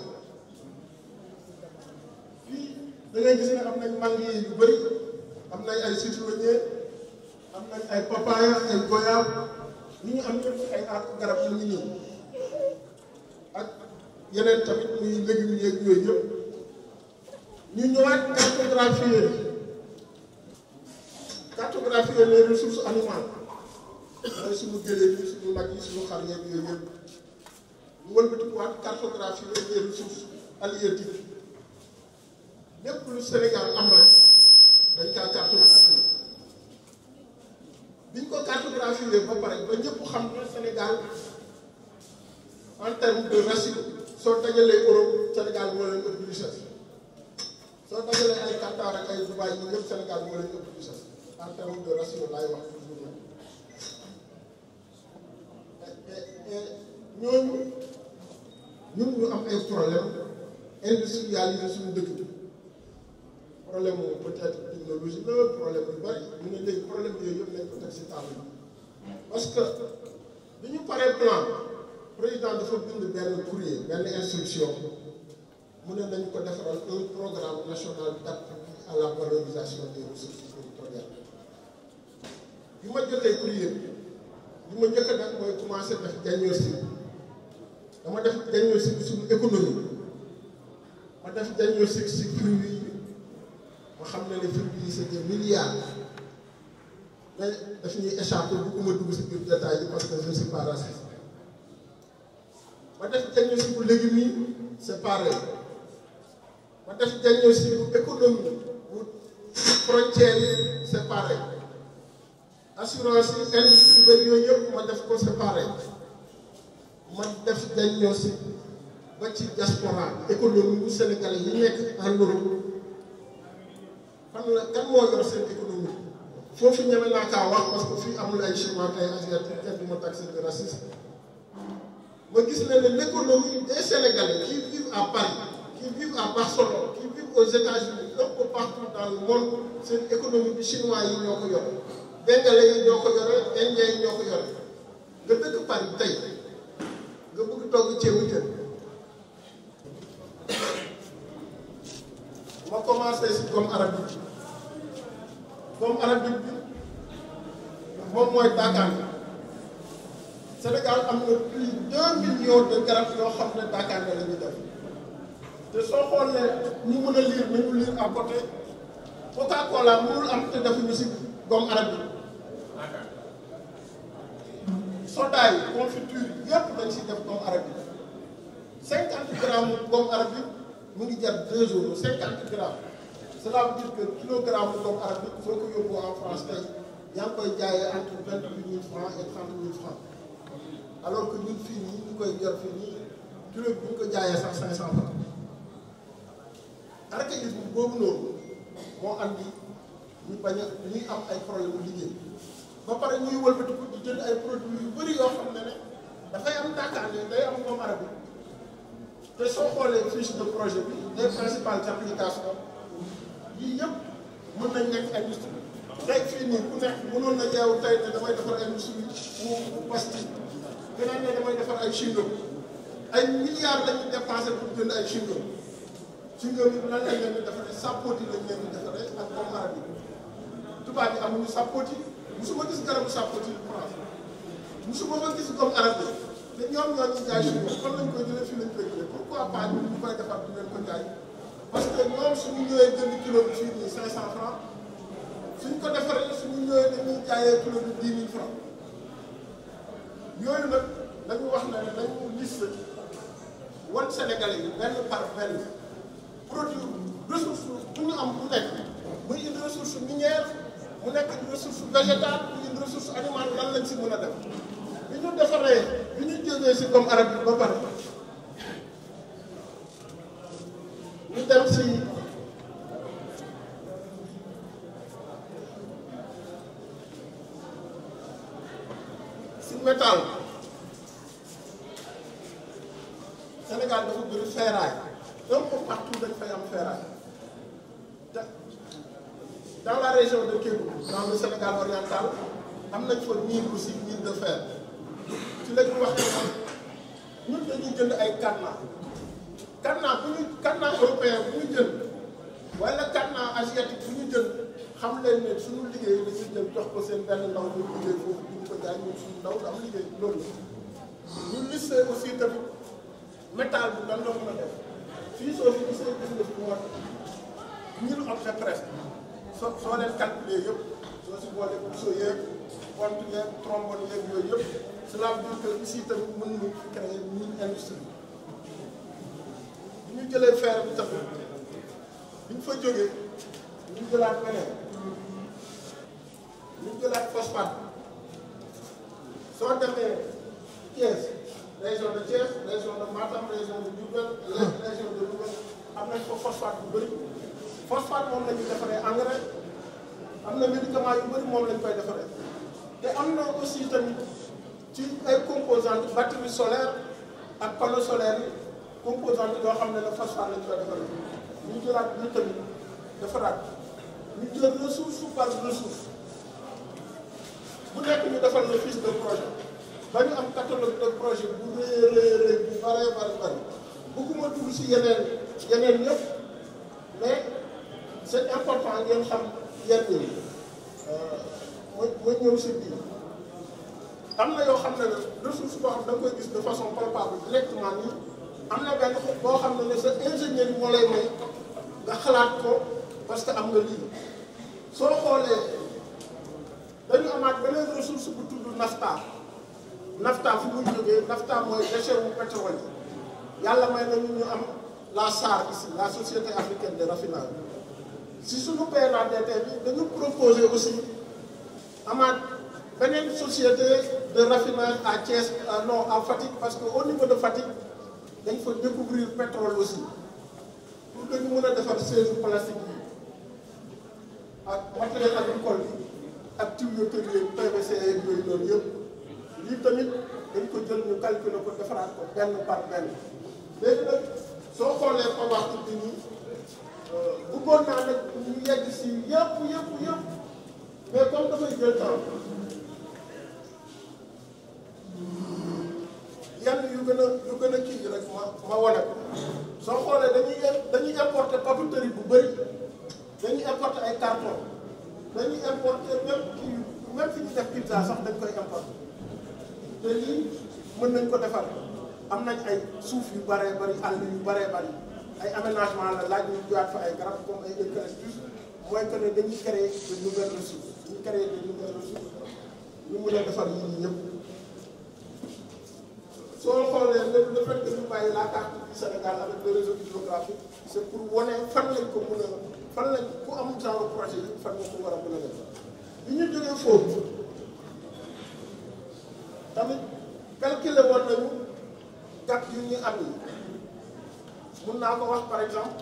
fii da ngay gis ne am nañ mangue yu bëri am nañ ay citronnier am nañ ay papaya ay goyave li ñu am yëpp ay aar garab yu ngi nii ak yeneen tamit muy légumes yeeg yooyu yëpp ñu ñëwaat cartographier cartographier les ressources animales mooy suñu gëléem yi suñu nag yi suñu xar yeeg yooyu yëpp ñu wëlbatikuwaat cartographier les ressources halieutiques lépp lu Sénégal am rek dañ kaa cartographier biñ ko cartographier ba pare ba ñëpp xam ne Sénégal en terme de ratio soo dajalee Europe Sénégal moo leen ëpp richesse soo dajalee ay Qatar ak ay Dubaï yi yëpp Sénégal moo leen ëpp richesse en terme de ratio laay wax toujours nag ñooñu ñun ñu am ay problème industrialisé suñu dëkk bi problème mu peut-être technologie la problème yu bari ñu ne léegi problème yooyu yëpp nañ ko teg si table parce que bi ñu paree plan président dafa bind benn courrier benn instruction mu ne nañ ko defaral un programme national d'appui à la valorisation des ressources territoriales bi ma jotee courrier bi ma njëkk a def mooy commencé def diagnostic dama def diagnostic suñu économie ma def diagnostic si fruits yi ma xam ne ne fruits yi c'est des milliards mais daf ñuy échappé bu ko ma dugg si biir détail yi parce que je ne suis pas raciste ma def diagnostic bu légumes yi c'est pareil ma def diagnostic bu économie bu frontières yi c'est pareil assurance yi industrie ba yooyu yëpp ma def ko c'est pareil ma def diagnostic ba ci diaspora économie bu Sénégalais yi nekk en Europe xam nga kan moo yor seen économie foofu ñeme naa kaa wax parce que fii amul ay chinois ay asiatique kenn du ma taxé de racisme ma gis ne ne l'économie des Sénégalais qui vivent à Paris qui vivent à Barcelone qui vivent aux États-Unis un peu partout dans le monde seen économie bi chinois yi ñoo ko yor bengalais yi ñoo ko yore indien yi ñoo ko yore nga dëkk Paris tey nga bëgg togg ceebu jën ma commencé si gomme arabique gomme arabique bi moom mooy Dakar Sénégal am na plus deux millions de garab yoo xam ne Dakar la ñuy def te soo xoolee ñu mën a lire nañu lire à côté Coca-Cola mënul am te defuñu si gomme arabique soda yi confiture yëpp dañ si def gomme arabique cinquante grammes gomme arabique mu ngi jar deux euros cinquante grammes cela veut dire que kilogramme gomme arabique soo ko yóbbu en France tey yaa ngi koy jaayee entre vingt huit mille francs et trente mille francs alors que ñun fii nii ñu koy jar fii nii kilo bi ñu ko jaayee sax cinq cent francs archéisme boobu noonu moo andi ñu bañ a ñuy am ay problème mu liggéey ba pare ñuy wëlbatiku di jënd ay produits yu bëri yoo xam ne ne dafay am tàkkaane day am gomme arabique te soo xoolee fiche de projet bi les principales applications yii yëpp mën nañ nekk industrie tey fii nii ku nekk mënoon na jeew tey ne damay defar industrie bu bu pastille keneen ne damay defar ay chewing-gum ay milliards la ñuy dépensé pour jënd ay chewing-gum chewing-gum yi lan lañ leen di defaree sapoti lañ leen di defaree ak gomme arabique tubaab yi amuñu sapoti musuma gis garabu sapoti France musuma ko gis gomme arabique te ñoom ñoo ñu jaay chewing-gum fan lañ koy jëlee fii lañ koy jëlee pourquoi pas ñu ñu koy defar di leen ko jaay parce que ñoom suñu ñëwee jënd kilo bi fii nii cinq cent francs suñ ko defaree suñu ñëwee dañuy jaayee kilo bi dix mille francs yooyu nag dañu wax ne dañu liste wan Sénégalais yi benn par benn produit ressource bu ñu am bu nekk muy une ressource minière mu nekk une ressource végétale muy une ressource animale lan lañ si mën a def bi ñu defaree bi ñu jógee si gomme arabique ba pare ñu dem si si métal Sénégal dafa bëri ferraille un peu partout dañ fay am ferraille te dans la région de Kédougou dans le Sénégal oriental am nañ fa mine aussi mine de fer ci la ñu waxee ñun dañuy jënd ay cadenas cadenas bu ñu cadenas européen bu ñu jënd wala cadenas asiatique bu ñu jënd xam leen ne suñu liggéey dañuy jël jox ko seen benn ndaw ñu liggéey foofu duñ ko jaay ñun suñu ndaw am liggéey loolu ñu liste aussi tamit métal bi lan la mën a def fii soo fi gisee gis nga fi mu wat mille objets presque soo soo leen calculé yëpp soo si boole puso yeeg pont yeeg trombone yeeg yooyu yëpp cela veut dire que ici tamit mën nañu créer mine industrie bi ñu jëlee fer bi tamit bi ñu fa jógee ñu jëlaat beneen ñu jëlaat phosphate soo demee Thiès région de Thiès région de Matam région de Diourbel région de Louga am nañ fa phosphate bu bëri phosphate moom la ñuy defaree engrais am na médicament yu bëri moom lañ koy defaree te am na aussi tamit ci ay composantes batterie solaire ak panneau solaire yi composantes yoo xam ne la phosphate lañ koy defaree ñu jëlaat ñu tamit defaraat ñu jël ressource par ressource bu nekk ñu defal le fiche de projet ba ñu am catalogue de projet bu rëy rëy rëy bu bëree bëri bëri bëgguma dugg si yeneen yeneen ñëpp mais c' est important ngeen xam yenn yi ma ma ñëw si biir am na yoo xam ne ne ressource boo xam da nga koy gis de façon palpable directement nii am na benn boo xam ne ne sa ingénieur yi moo lay may nga xalaat ko parce que am nga lii soo xoolee dañu amaat beneen ressource bu tudd nafta nafta fu muy jógee nafta mooy déchet wu pétrole yi yàlla may nañu ñu am la S A R ici la société africaine de raffinage si suñu P N A D T bi dañu proposer aussi amaat beneen société de raffinage à Thiès non à Fatick parce que au niveau de Fatick dañ fa découvrir pétrole aussi pour que ñu mën a defar siège plastique yi ak matériel agricole bi ak tuyauterie P V C yooyu loolu yëpp lii tamit dañ ko jël ñu calculer ko defaraat ko benn par benn léegi nag soo xoolee Promoville bi nii bëggoon naa nag ñu yegg si yëpp yëpp yëpp mais comme dafay jël temps yenn yu gën a yu gën a kii rek ma ma wane ko soo xoolee dañuy dañuy importer papeterie bu bëri dañuy importer ay carton dañuy importer même kii même fi ñu def pizza sax dañ koy importer te lii mën nañ ko defar am nañ ay suuf yu bëree bëri àll yu bëree bëri ay aménagement la laaj ñu jiwaat fa ay garab comme ay eucalyptus mooy que ne dañuy créer de nouvelles ressources ñu créer de nouvelles ressources ñu mën a defar yii ñëpp soo xoolee le le fait que ñu bàyyi la carte du Sénégal avec le réseau hydrographique c' est pour wane fan lañ ko mën a fan lañ ku am genre projet yi fan nga ko war a mën a def bi ñu jógee foofu tamit calculer woon nañu gap yu ñu am yi mun naa ko wax par exemple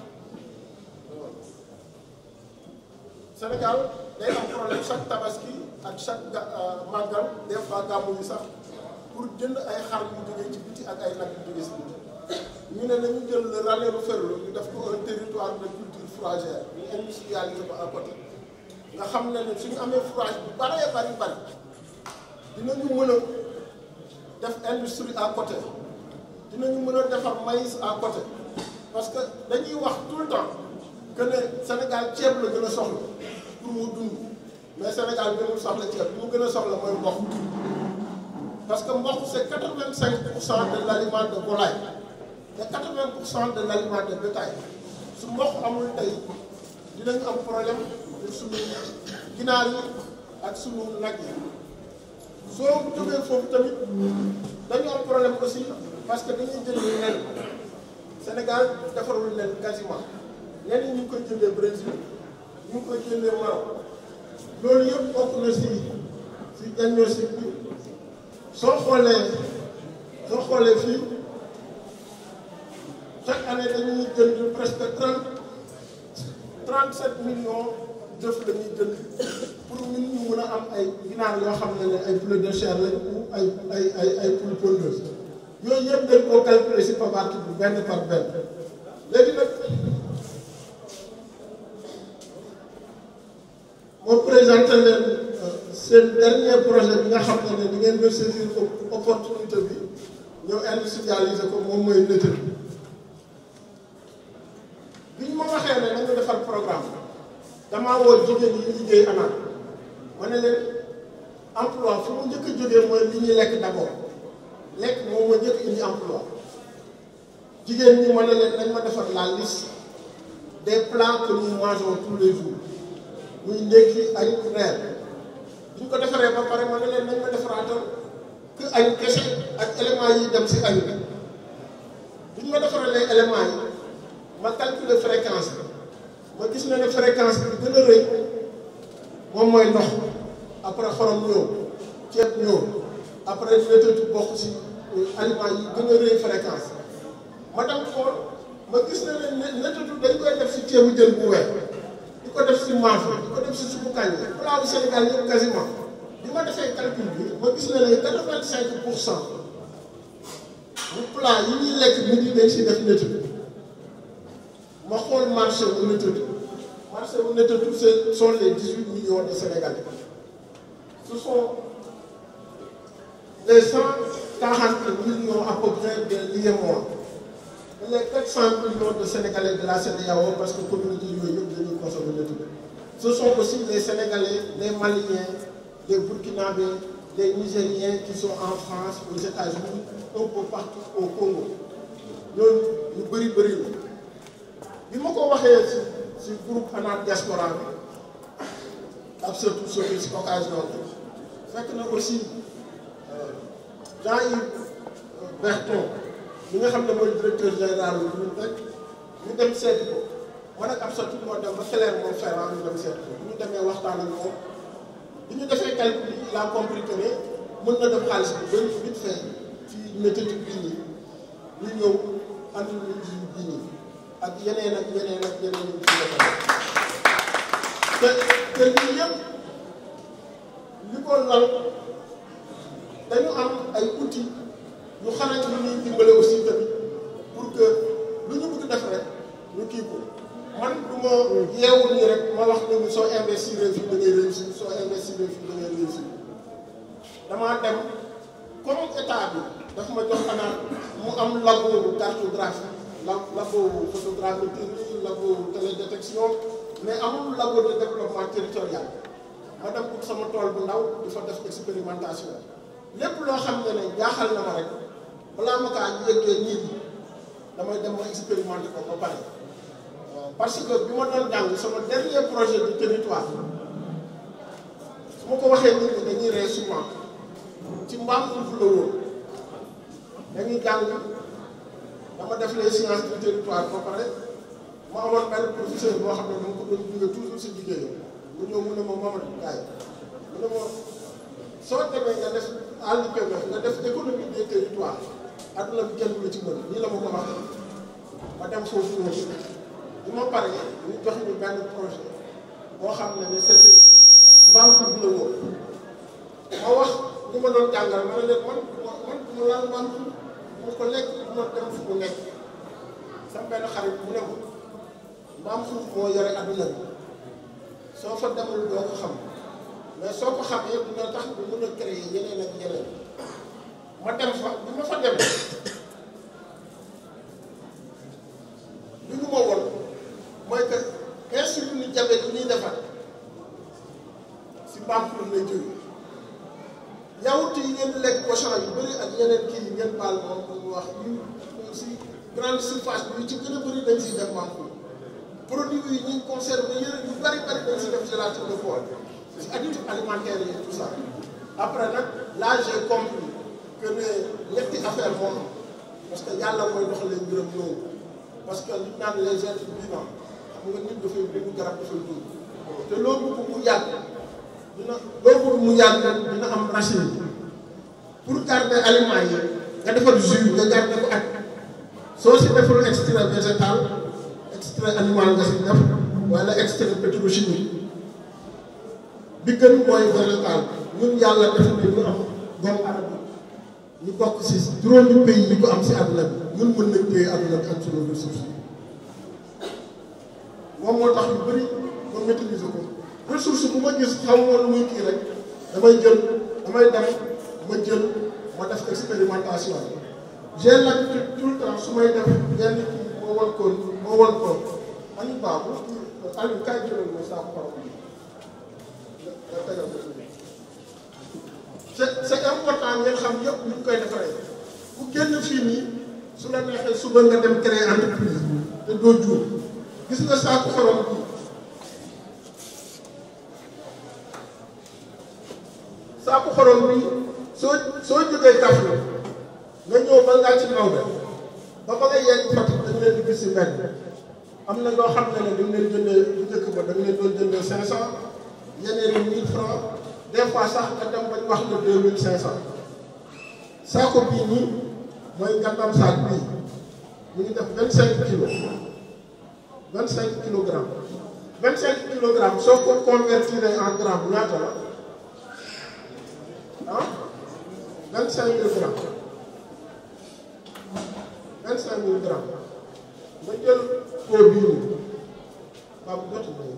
Sénégal day am problème chaque tabaski ak chaque ga màggal des fois gàmmu yi sax pour jënd ay xar yu jógee ci biti ak ay nag yu jógee si biti ñu ne nañu jël le Ranérou Ferlo ñu def ko un territoire de culture fourragère ñu industrialiser ko à côté nga xam ne ne suñu amee fourrage bu baree bari bari dinañu mën a def industrie à côté dinañu mën a defar maïs à côté parce que dañuy wax tout le temps que ne Sénégal ceeb la gën a soxla pour mu dund mais Sénégal gënul soxla ceeb li mu gën a soxla mooy mboq parce que mboq c' est quatre vingt cinq pour cent de l' aliment de volaille te quatre vingt pour cent de l' aliment de bétail su mboq amul tey dinañu am problème pour suñu ginaar yi ak suñu nag yi soo jógee foofu tamit dañu am problème aussi parce que dañuy jënd nen Sénégal defarul nen quasiment nen yi ñu ngi koy jëndee Brésil ñu ngi koy jëndee Maroc loolu yëpp bokk na si si diagnostic bi soo xoolee soo xoolee fii chaque année dañuy jënd presque trente trente sept millions d'œufs la ñuy jënd pour ñun ñu mën a am ay ginaar yoo xam ne ne ay poulet de chair lañ ou ay ay ay ay poules pondeuses yooyu yëpp dañ koo calculer si pavati bi benn par benn léegi nag moo présenté leen seen dernier projet bi nga xam ne ne di ngeen doon saisir opportunité bi ñëw industrialiser ko moom mooy N E T E bi bi ñu ma waxee ne nañu defal programme damaa woo jigéen yi liggéey ANAT ma ne leen emploi fu mu njëkk a jógee mooy li ñuy lekk d'abord lekk moom moo njëkk indi emploi jigéen ñi ma ne leen nañ ma defar la liste des plats que nous mangeons tous les jours muy ndékki añ reer bi ñu ko defaree ba pare ma ne leen nañ ma defaraatal que añ kese ak éléments yi dem si añ bi bi ñu ma defaralee éléments yi ma calculer fréquence bi ma gis na ne fréquence bi gën a rëy moom mooy ndox après xorom ñëw ceeb ñëw après netatu bokk si aliments yi gën a rëy fréquence ma dem xool ma gis na ne netatu dañ koy def si ceebu jën bu weex di ko def si maafe di ko def si suppu kànja plat bu Sénégal yëpp quasiment bi ma defee calcul bi ma gis na ne quatre-vingt-cinq pour cent bu plat yi ñuy lekk nit ñi dañ si def netatu ma xool marché bu netatu marché bu netatu ce sont les dix-huit millions de Sénégalais ce sont les cent quarante millions à peu près de l'U E M O A et les quatre cents millions de Sénégalais de la C E D E A O parce que communauté yooyu yëpp dañuy consommer netatu ce sont aussi les Sénégalais les Maliens les Burkinabés les Nigériens qui sont en France aux États-Unis un peu partout au Congo ñooñu ñu bëri bëri la bi ma ko waxee si si groupe ANAT diaspora bi ak surtout surtout si occasion bi fekk na aussi Jean-Yves Berton bi nga xam ne mooy directeur général bi ñu teg ñu dem seeti ko man ak ab surtout moo dem ba Clermont-Ferrand ñu dem seeti ko bu ñu demee waxtaan ak moom bi ñu defee calcul yi il a compris que ne mën na def xaalis bi bëri vite fait ci méthode bii nii ñu ñëw andi ñu ji bii nii ak yeneen ak yeneen ak yeneen yu ci defal te te lii yëpp li ko lal dañu am ay outils yu xarañ yu ñuy dimbale aussi tamit pour que lu ñu bëgg def rek ñu kii ko man du ma yeewul nii rek ma wax ni soo investir fii da ngay réussir soo investir fii da ngay réussir damaa dem comme état bi daf ma jox xanaa mu am labo cartographie labo photogrammétrie labo télédétection mais amul labo de développement territorial ma dem pour sama tool bu ndaw di fa def expérimentation lépp loo xam ne ne jaaxal na ma rek balaa ma kaa yëggee nit ñi damay dem ma expérimenté ko ba pare parce que bi ma doon jàng sama dernier projet de territoire su ma ko waxee nit ñi dañuy ree souvent ci mbaam suuf la woon dañuy jàng dama def les sciences du territoire ba pare ma amoon benn professeur boo xam ne dama ko doon jóge toujours si liggéeyam mu ñëw mu ne ma Mamadou Gaye mu ne ma soo demee nga def à l'U P M nga def économie des territoires adduna bi kenn du la ci mën nii la ma ko waxee ma dem foofu noonu bi ma paree ñu jox ñu benn projet boo xam ne ne c'était mbaam suuf la woon ma wax li ma doon jàngal ma ne leen man man du ma laal mbaam suuf du ma ko lekk du ma dem fu mu nekk sama benn xarit mu ne ma mbaam suuf moo yore adduna bi soo fa demul doo ko xam mais soo ko xamee dina tax bu mën a créer yeneen ak yeneen ma dem fa bi ma fa dem li ñu ma won mooy que insuline diabète yi ñuy defar si mbaam suuf lay jógee yawut yi ngeen di lekk cochon yu bëri ak yeneen kii yi ngeen baal moom mu wax yu si grande surface bi yu ci gën a bëri dañ siy def mbaam suuf produit yi ñuy conservé yëre yu bëri bëri dañ si def gélatine de porc si additifs alimentaires yi tout ça après nag là j'ai compris que ne ñetti affaire moom parce que yàlla mooy doxalee mbiram ñëw parce que li naan les êtres vivants xam nga nit dafay dugg garab dafay dugg te loo bëgg mu yàgg dina loo bëgg mu yàgg dina am racine pour garder aliments yi nga defar jus nga garder ko at soo si deful extrait végétal extrait animal nga si def wala extrait pétrochimique bi gën mooy végétal ñun yàlla def na ñu am doomu aadama ñu bokk si juróomi pays yi ko am si àdduna bi ñun mën nañ téye àdduna bi ak sunu ressource moom moo tax yu bëri ma maîtriser ko ressource bu ma gis xaw ma lu muy kii rek damay jël damay dem ma jël ma def expérimentation j'ai l'habitude tout le temps su may def benn kii moo wan ko moo wan ko Aliou Ba bu Aliou kaay jëlal ma saako xaw nga tegal ko c'est c'est important ngeen xam yëpp ñu koy defaree bu génn fii nii su la neexee suba nga dem créer entreprise te doo juum gis nga saako xorom bi saako xorom bi soo soo jógee Kaffrine nga ñëw ba ngaa ci Maodo ba ba nga yegg Fatick dañ leen di gis si mbedd am na loo xam ne ne dañ leen jëndee bu njëkk ba dañ leen doon jëndee cinq cent yeneen yi mille francs des fois sax nga dem bañ wax la deux mille cinq cent saako bii nii mooy gàttam saak bii mu ngi def vingt cinq kilos vingt cinq kilogrammes vingt cinq kilogrammes soo ko convertir en gramme ñaata la ah vingt cinq mille grammes vingt cinq mille grammes nga jël pot bii nii waa bu jot na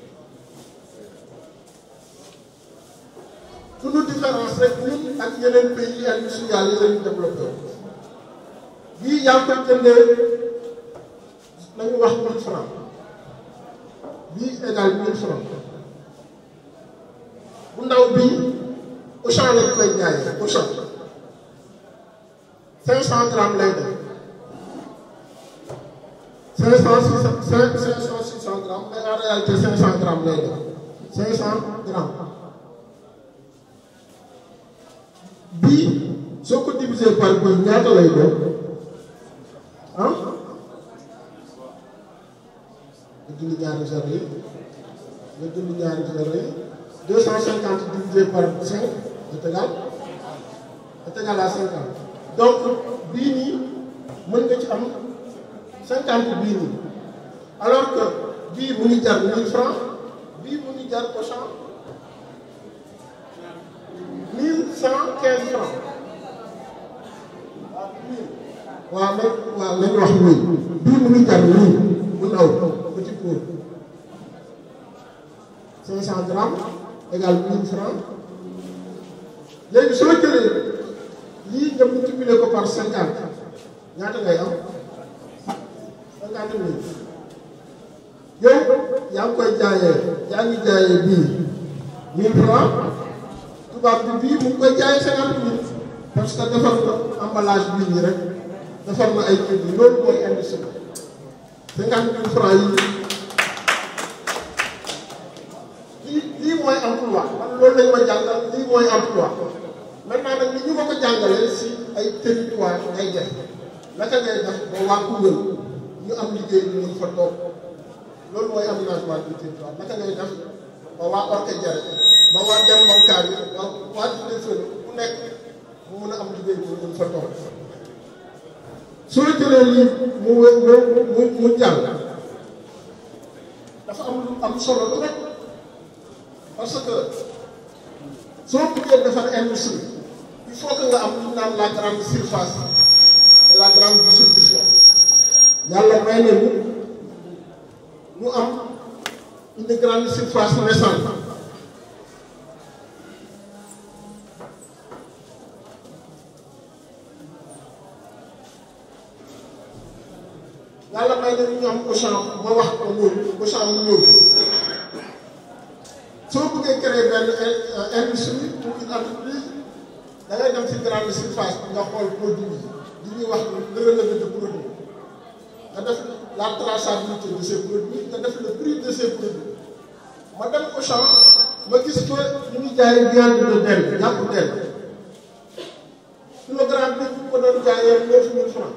suñu différence rek ñun ak yeneen pays industriels yi lañu développé bii yaa ngi koy jëndee nañu wax mille francs bii égal mille francs bu ndaw bii Auchan lañ koy jaayee Auchan cinq cent grammes lay def cinq cent six cent cinq cent six cent grammes mais en réalité cinq cent grammes lay def cinq cent grammes bii soo ko diviser par bii ñaata lay doon ah nga dindi ñaari zéro yi nga dindi ñaari zéro yi deux cent cinquante divisé par cinq est égal est égal à cinquante donc bii nii mën nga ci am cinquante bii nii alors que bii mu ngi jar mille francs bii mu ngi jar Auchan mille cent quinze francs waaw mais waaw nañu wax nii bii mu ngi jar nii bu ndaw petit pot cinq cent grammes égal mille francs léegi soo jëlee lii nga multiplier ko par cinquante ñaata ngay am cinquante mille yow yaa ngi koy jaayee yaa ngi jaayee bii mille francs tubaab bi bii mu ngi koy jaayee cinquante mille parce que defar na emballage bii nii rek defar na ay kii yi loolu mooy industrie cinquante mille francs yi lii lii mooy emploi man loolu lañ ma jàngal lii mooy emploi maintenant nag ni ñu ma ko jàngalee si ay territoire ngay def naka ngay def ba waa Koungheul ñu am liggéey ñu mën fa toog loolu mooy aménagement du territoire naka ngay def ba waa Orkadiéré ba waa Dem Bankaar yi waa waa Dina Fële ku nekk mu mën a am liggéey ñu mën fa toog soo jëlee lii mu mu mu mu jàll dafa am lu am solo lu rek parce que soo bëggee defar industrie il faut que nga am lu ñu naan la grande surface et la grande distribution yàlla may nañu ñu am une grande surface naissante yàlla may nañu ñu am Auchan ma wax ko loolu Auchan mu ñëw soo bëggee créer benn industrie ou une entreprise da ngay dem ci grande surface nga xool produit yi li ñuy wax le relevé de produit nga def la traçabilité de ces produits nga def le prix de ces produits ma dem Auchan ma gis que ñu ngi jaayee viande de dinde yàpp dinde kilogramme bi ñu ko doon jaayee neuf mille francs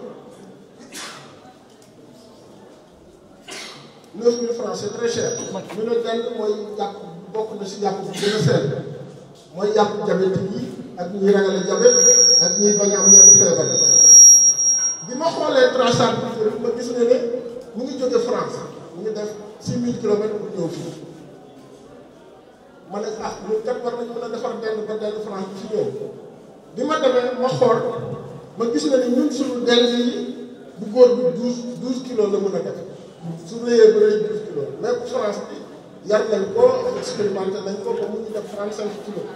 neuf mille francs c'est très cher ñu ne dinde mooy yàpp bokk na si yàpp bu gën a seer mooy yàpp diabète yi ak ñi ragale diabète ak ñi bañ a am yenn feebar bi ma xoolee traçabilité bi ma gis ne ne mu ngi jóge France mu ngi def six mille kilomètres pour ñëw fii ma ne ah ñun kat war nañ mën a defar benn ba benn France bi fi ñëw bi ma demee ma xool ma gis na ni ñun suñu dell yi bu góor bi douze douze kilos la mën a def su réyee ba rëy douze kilos mais bu France bi yar nañ ko expérimenté nañ ko ba mu ñu def trente cinq kilos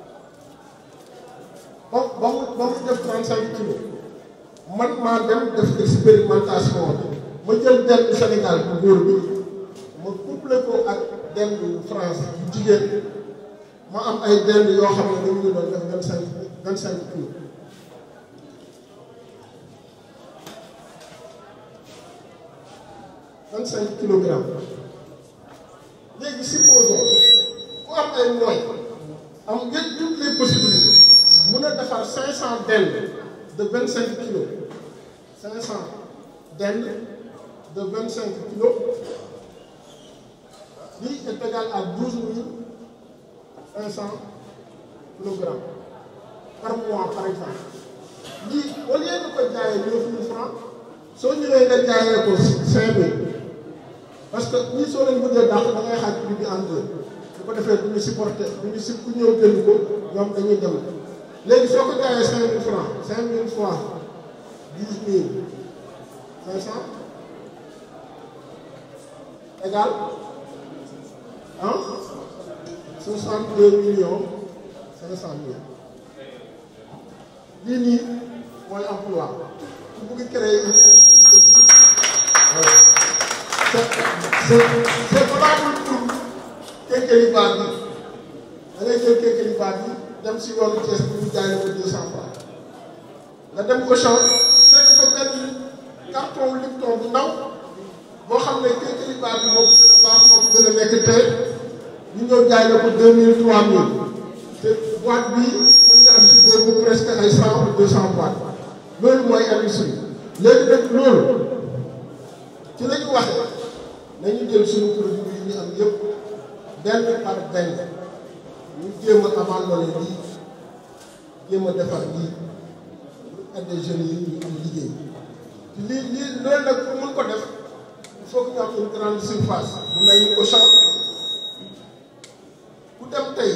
ba ba mu ba mu def trente cinq kilos man maa dem def expérimentation ma jël dell Sénégal bu góor bi ma couplé ko ak dell France bu jigéen ma am ay dell yoo xam ne dañu doon def vingt cinq vingt cinq kilos vingt cinq kilogrammes léegi supposons ku am ay moyens am ngeen toutes les possibilités mun a defar cinq cent dell de vingt cinq kilos cinq cent dell de vingt cinq kilos lii est égal à douze mille cinq cent kilogrammes par mois par exemple lii au lieu de ko jaayee neuf mille francs soo ñëwee nga jaayee ko cinq mille parce que ñii soo leen bëggee dàq da ngay xaaj prix bi en deux bu ko defee du ñu supporté du ñu si ku ñëw jënd ko ñoom dañuy dem léegi soo ko jaayee cinq mille francs cinq mille fois dix mille cinq cent égal ah soixante deux millions cinq cent mille lii nii mooy emploi ku bëgg créer une industrie c'est c'est valable pour kékelibaat bi da ngay jël kékelibaat bi dem si yoonu Thiès bi ñu jaay la ko deux cent francs nga dem ko champ fekk fa benn carton Lipton bu ndaw boo xam ne kékelibaat bi moo ko gën a baax moo ko gën a nekk tey ñu ñëw jaay la ko deux mille trois mille te boîte bii mën nga am si boobu presque ay cent ou deux cent boîtes loolu mooy industrie léegi nag loolu ci la ñu waxee nañu jël suñu produit yi ñu am yëpp benn par benn ñu jéem a abandonné lii jéem a defar lii pour aider jeunes yi ñu am liggéey lii lii loolu nag pour mën ko def il faut que ñu am une grande surface bu mel ni Auchan ku dem tey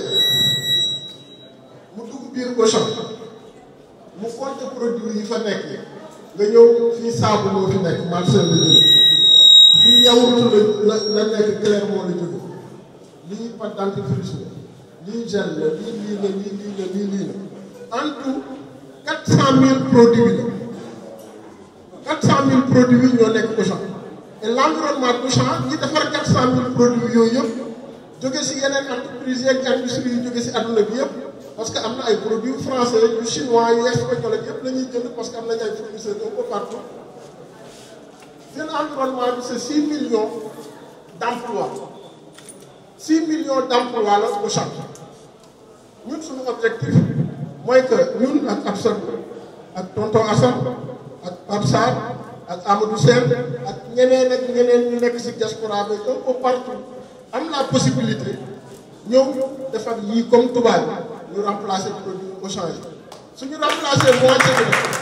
mu dugg biir Auchan mu compter produit yi fa nekk nga ñëw fii saabu moo fi nekk marché la jóge fii yawutu la la nekk clair moo la jóge lii pâte dentifrice la lii gel la lii lii la lii lii la lii lii la en tout quatre cent mille produits la quatre cent mille produits ñoo nekk Auchan et l' environnement Auchan ñi defar quatre cent mille produits yooyu yëpp jóge si yeneen entreprise yeeg industrie yu jóge si adduna bi yëpp parce que am na ay produits français yu chinois yu espagnol ak yëpp la ñuy jënd parce que am nañ ay fournisseurs un peu partout seen environnement bi c' est six millions d' emplois six millions d' emplois la Auchan ñun suñu objectif mooy que ñun ak Absa ak tonton Assane ak Pape Sarr ak Amadou Sène ak ñeneen ak ñeneen ñu nekk si diaspora bi un peu partout am la possibilité ñëw defar yii comme tubaab ñu remplacer produit Auchan yi suñu remplacer moitié bi